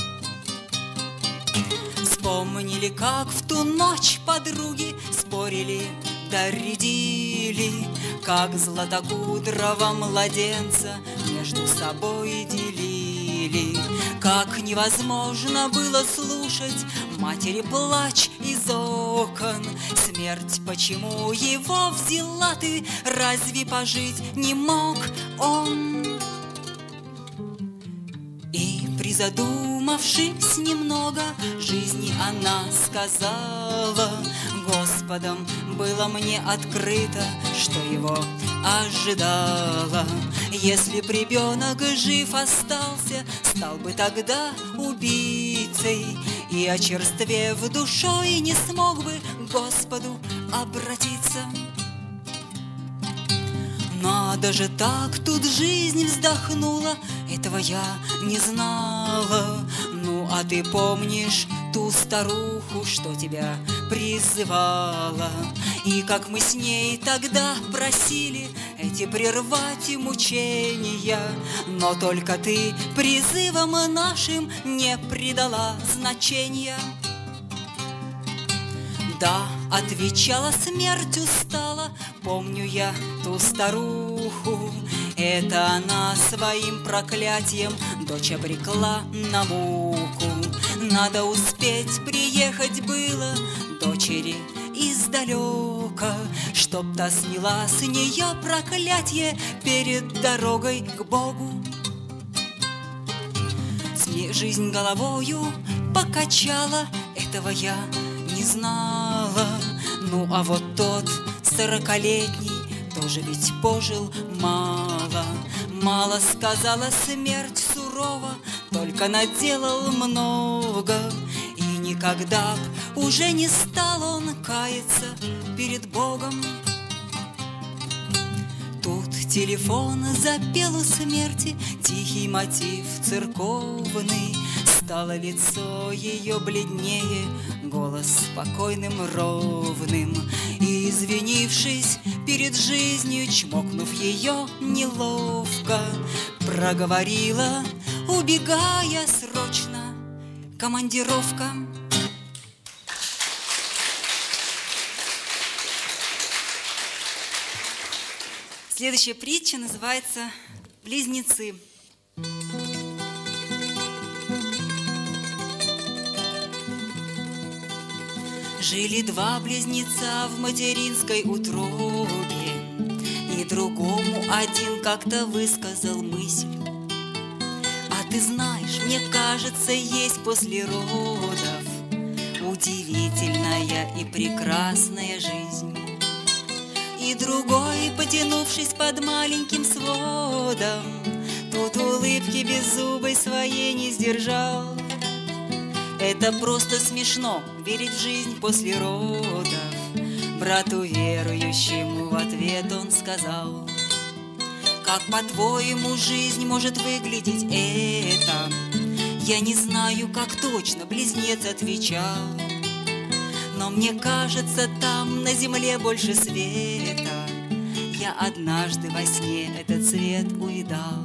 Вспомнили, как в ту ночь подруги спорили, доредили, как златокудрого младенца между собой делили. Как невозможно было слушать матери плач из окон. Смерть, почему его взяла ты, разве пожить не мог он? И призадумавшись немного, жизни она сказала: Господом было мне открыто, что его ожидала. Если б ребенок жив остался, стал бы тогда убийцей, и, очерствев душой, не смог бы к Господу обратиться. Надо же так, тут жизнь вздохнула, этого я не знала. Ну, а ты помнишь ту старуху, что тебя призывала? И как мы с ней тогда просили эти прервать мучения, но только ты призывам нашим не придала значения. Да, отвечала смерть устала, помню я ту старуху. Это она своим проклятием дочь обрекла на муку. Надо успеть приехать было дочери издалека, чтоб та сняла с нее проклятие перед дорогой к Богу. С ней жизнь головою покачала, этого я не знала. Ну а вот тот сорокалетний тоже ведь пожил мало. Мало сказала смерть сурова, только только наделал много, и никогда б уже не стал он каяться перед Богом. Тут телефон запел у смерти тихий мотив церковный. Стало лицо ее бледнее, голос спокойным, ровным. И, извинившись перед жизнью, чмокнув ее неловко, проговорила, убегая срочно: командировка. Следующая притча называется «Близнецы». Жили два близнеца в материнской утробе, и другому один как-то высказал мысль: а ты знаешь, мне кажется, есть после родов удивительная и прекрасная жизнь. И другой, потянувшись под маленьким сводом, тут улыбки беззубой своей не сдержал. Это просто смешно верить в жизнь после родов. Брату верующему в ответ он сказал: как, по-твоему, жизнь может выглядеть эта? Я не знаю, как точно, близнец отвечал, но мне кажется, там на земле больше света. Я однажды во сне этот цвет увидал.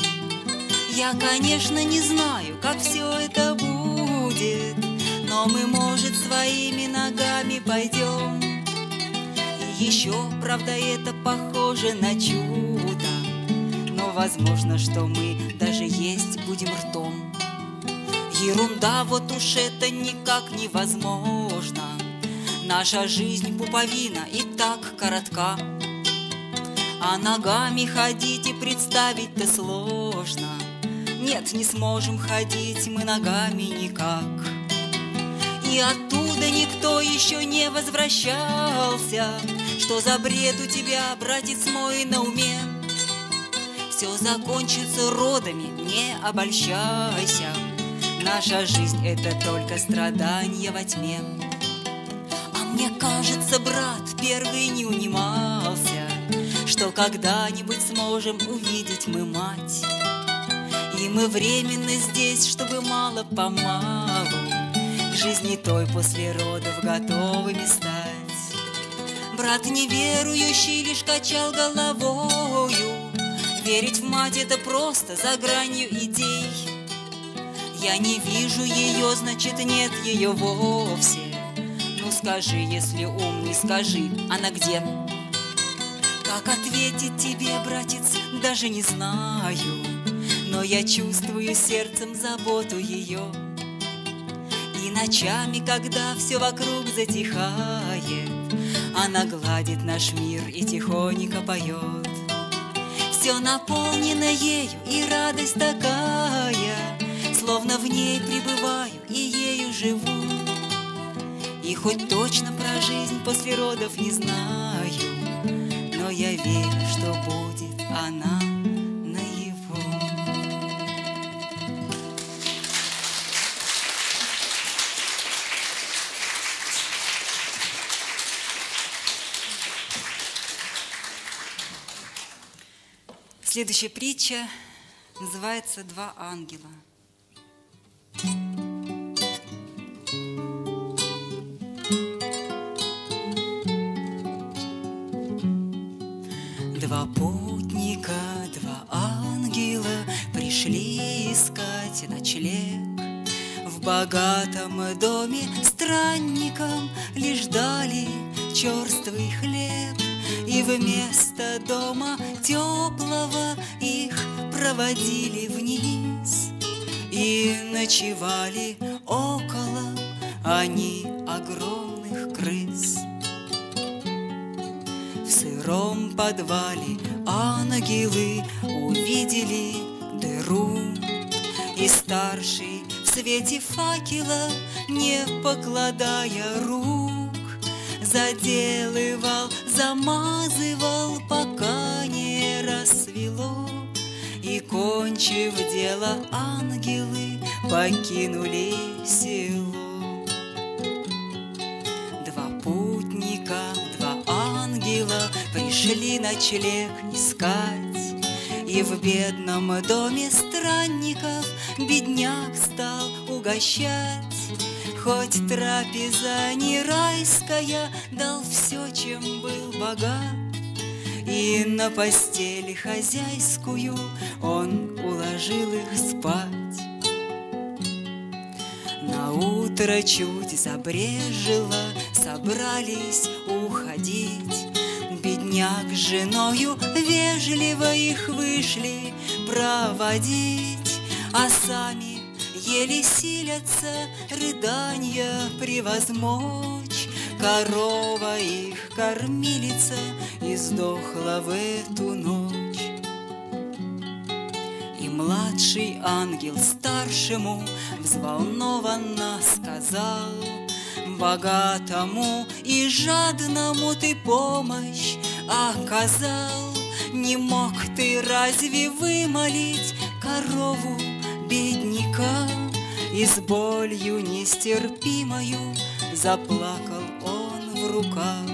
Я, конечно, не знаю, как все это будет, но мы, может, своими ногами пойдем. И еще, правда, это похоже на чудо, но возможно, что мы даже есть будем ртом. Ерунда, вот уж это никак невозможно. Наша жизнь пуповина и так коротка, а ногами ходить и представить-то сложно. Нет, не сможем ходить мы ногами никак. И оттуда никто еще не возвращался. Что за бред у тебя, братец мой, на уме? Все закончится родами, не обольщайся. Наша жизнь — это только страдания во тьме. А мне кажется, брат первый не унимался, что когда-нибудь сможем увидеть мы мать. И мы временно здесь, чтобы мало-помалу к жизни той после родов готовыми стать. Брат неверующий лишь качал головою. Верить в мать — это просто за гранью идей. Я не вижу ее, значит, нет ее вовсе. Ну скажи, если умный, скажи, она где? Как ответить тебе, братец, даже не знаю, но я чувствую сердцем заботу ее. И ночами, когда все вокруг затихает, она гладит наш мир и тихонько поет. Все наполнено ею, и радость такая, словно в ней пребываю и ею живу. И хоть точно про жизнь после родов не знаю, но я верю, что будет она наяву. Следующая притча называется «Два ангела». Два путника, два ангела пришли искать ночлег. В богатом доме странникам лишь дали черствый хлеб, и вместо дома теплого их проводили вниз. И ночевали около они огромных крыс. В сыром подвале ангелы увидели дыру, и старший в свете факела, не покладая рук, заделывал, замазывал, пока не рассвело. И, кончив дело, ангелы покинули село. Два путника, два ангела пришли ночлег искать, и в бедном доме странников бедняк стал угощать. Хоть трапеза не райская, дал все, чем был богат, и на постель хозяйскую он уложил их спать. Наутро чуть забрежило, собрались уходить. Бедняк с женою вежливо их вышли проводить, а сами еле силятся рыданья превозмочь. Корова их кормилица издохла в эту ночь. И младший ангел старшему взволнованно сказал: богатому и жадному ты помощь оказал. Не мог ты разве вымолить корову бедняка? И с болью нестерпимою заплакал он в рукав.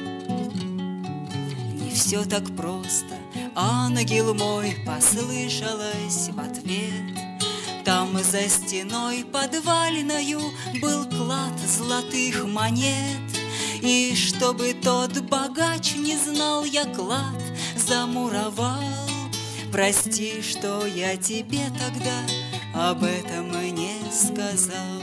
Не все так просто, ангел мой, послышалось в ответ. Там за стеной подвальною был клад золотых монет, и чтобы тот богач не знал, я клад замуровал. Прости, что я тебе тогда об этом не сказал.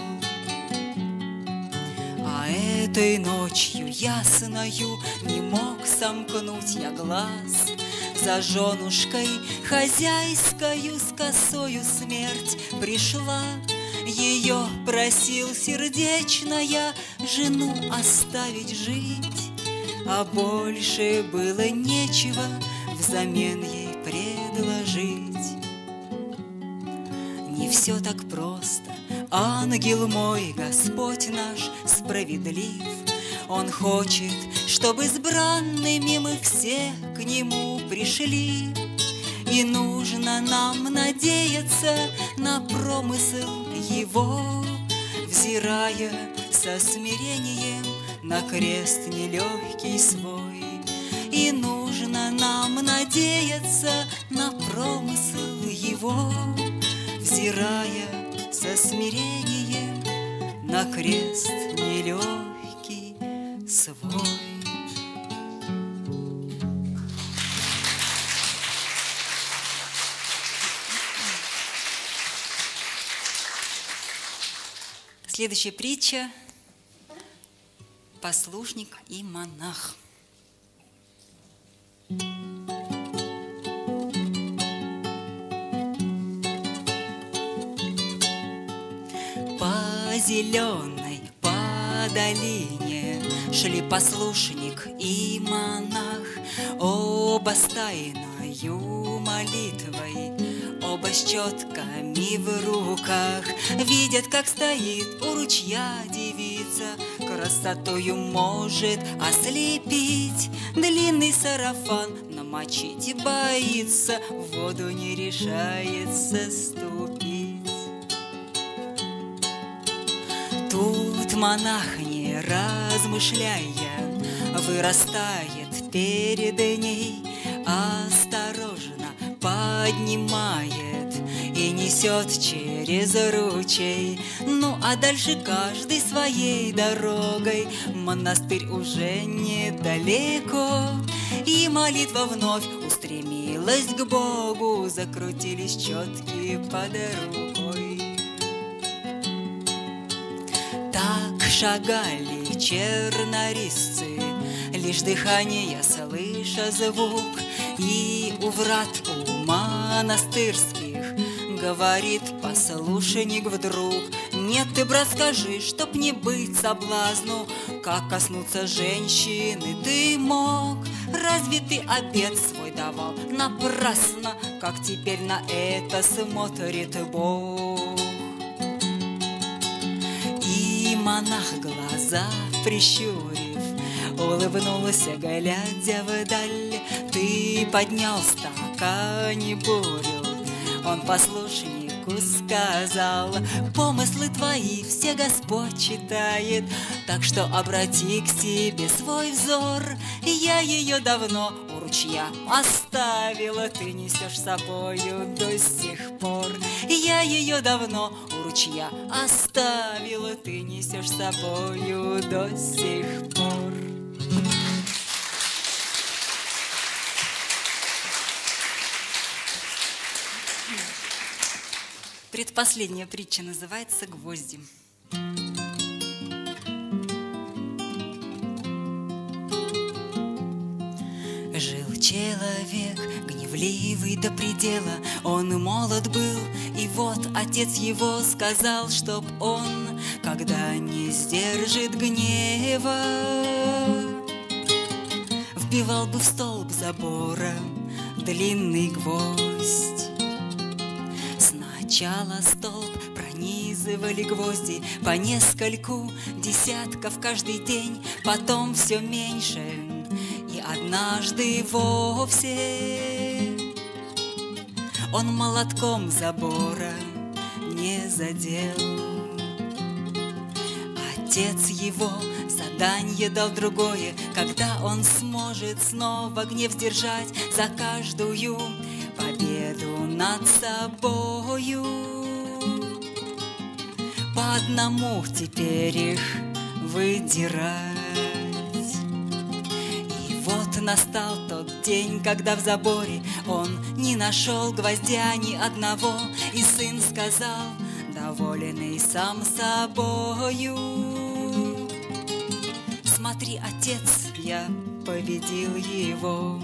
А этой ночью ясною не мог сомкнуть я глаз. За женушкой хозяйскою с косою смерть пришла. Ее просил сердечно я жену оставить жить, а больше было нечего взамен ей предложить. Не все так просто, ангел мой, Господь наш справедлив. Он хочет, чтобы избранными мы все к Нему пришли. И нужно нам надеяться на промысел Его, взирая со смирением на крест нелегкий свой. И нужно нам надеяться на промысел Его, взирая со смирением на крест нелегкий свой. Следующая притча — послушник и монах. По зеленой, по долине шли послушник и монах, оба с тайною молитвой, оба с четками в руках. Видят, как стоит у ручья девица, красотою может ослепить. Длинный сарафан намочить боится, в воду не решается ступить. Тут монах, не размышляя, вырастает перед ней, осторожно поднимает и несет через ручей. Ну а дальше каждый своей дорогой, монастырь уже недалеко. И молитва вновь устремилась к Богу, закрутились четки под рукой. Так шагали чернорисцы, лишь дыхание слыша звук. И у врат у монастырских говорит послушник вдруг: нет, ты, брат, скажи, чтоб не быть соблазну, как коснуться женщины ты мог? Разве ты обет свой давал напрасно, как теперь на это смотрит Бог? И монах, глаза прищурив, улыбнулся, глядя вдаль. Ты поднял стакан и бурю, он послушнику человеку сказал: помыслы твои все Господь читает, так что обрати к себе свой взор. Я ее давно у ручья оставила, ты несешь с собою до сих пор. Я ее давно у ручья оставила, ты несешь с собою до сих пор. Предпоследняя притча называется «Гвозди». Жил человек, гневливый до предела, он молод был, и вот отец его сказал, чтоб он, когда не сдержит гнева, вбивал бы в столб забора длинный гвоздь. Сначала столб пронизывали гвозди по нескольку десятков каждый день, потом все меньше, и однажды вовсе он молотком забора не задел. Отец его заданье дал другое, когда он сможет снова гнев сдержать за каждую победу над собою. По одному теперь их выдирать. И вот настал тот день, когда в заборе он не нашел гвоздя ни одного, и сын сказал, доволенный сам собою: смотри, отец, я победил его.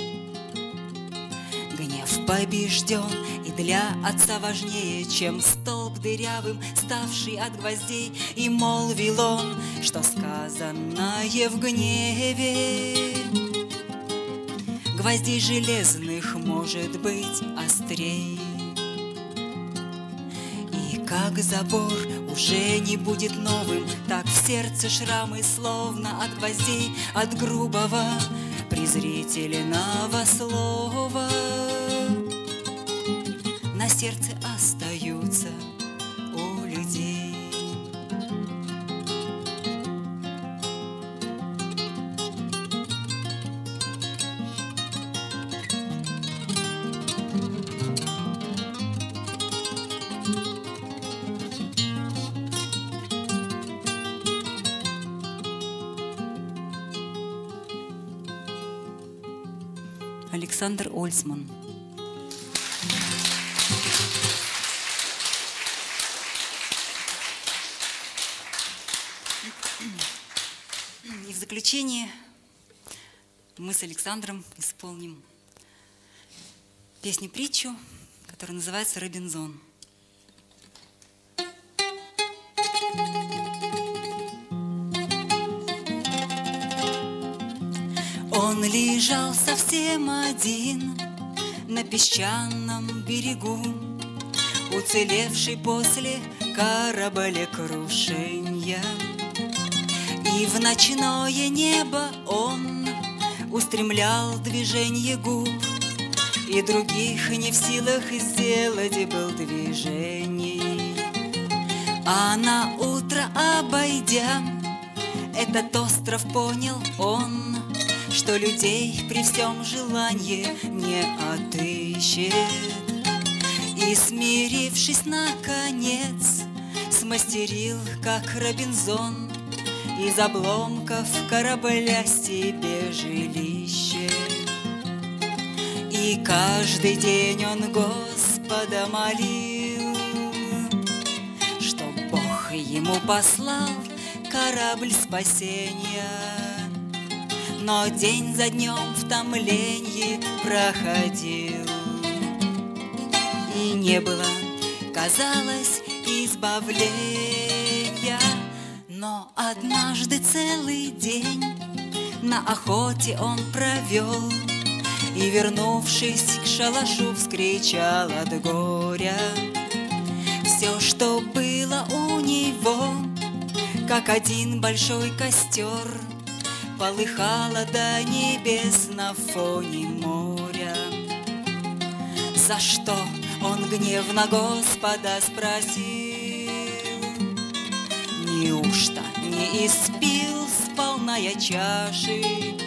Гнев побежден, и для отца важнее, чем столб дырявым, ставший от гвоздей. И молвил он, что сказанное в гневе гвоздей железных может быть острей. И как забор уже не будет новым, так в сердце шрамы словно от гвоздей, от грубого презрительного слова на сердце остаются у людей. Александр Ольцман. И в заключение мы с Александром исполним песню-притчу, которая называется «Робинзон». Он лежал совсем один на песчаном берегу, уцелевший после кораблекрушения. И в ночное небо он устремлял движение губ, и других не в силах сделать был движений. А на утро, обойдя этот остров, понял он, что людей при всем желании не отыщет. И, смирившись, наконец, смастерил, как Робинзон, из обломков корабля себе жилище. И каждый день он Господа молил, чтоб Бог ему послал корабль спасения. Но день за днем в томлении проходил, и не было, казалось, избавления. Но однажды целый день на охоте он провел, и, вернувшись к шалашу, вскричал от горя. Все, что было у него, как один большой костер, полыхало до небес на фоне моря. За что Он гневно Господа спросил: неужто не испил сполна я чаши?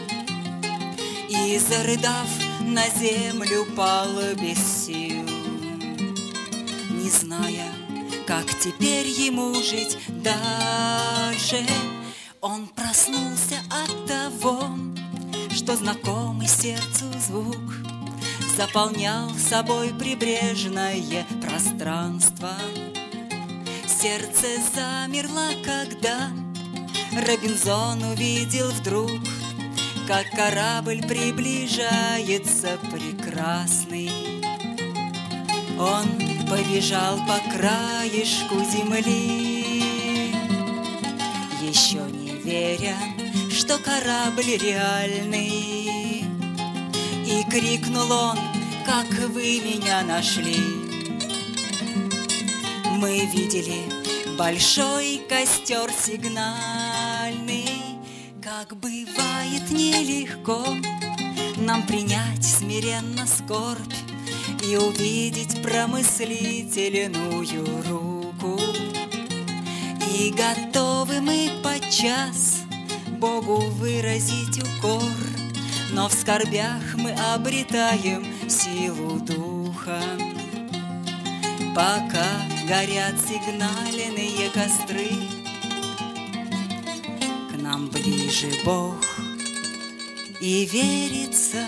И, зарыдав, на землю пал без сил, не зная, как теперь ему жить дальше. Он проснулся от того, что знакомый сердцу звук заполнял собой прибрежное пространство. Сердце замерло, когда Робинзон увидел вдруг, как корабль приближается прекрасный. Он побежал по краешку земли, еще не веря, что корабль реальный. И крикнул он: как вы меня нашли? Мы видели большой костер сигнальный. Как бывает нелегко нам принять смиренно скорбь и увидеть промыслительную руку. И готовы мы подчас Богу выразить укор, но в скорбях мы обретаем силу духа. Пока горят сигнальные костры, к нам ближе Бог, и верится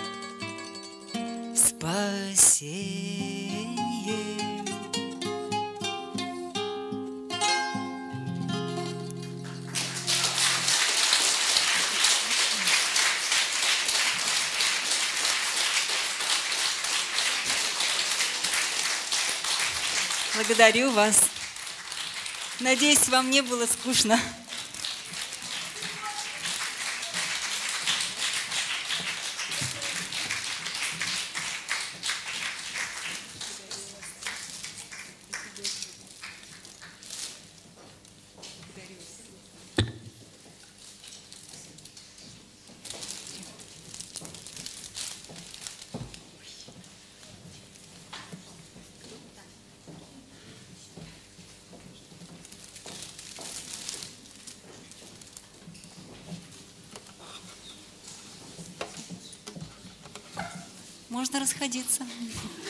в спасение. Благодарю вас. Надеюсь, вам не было скучно. Можно расходиться.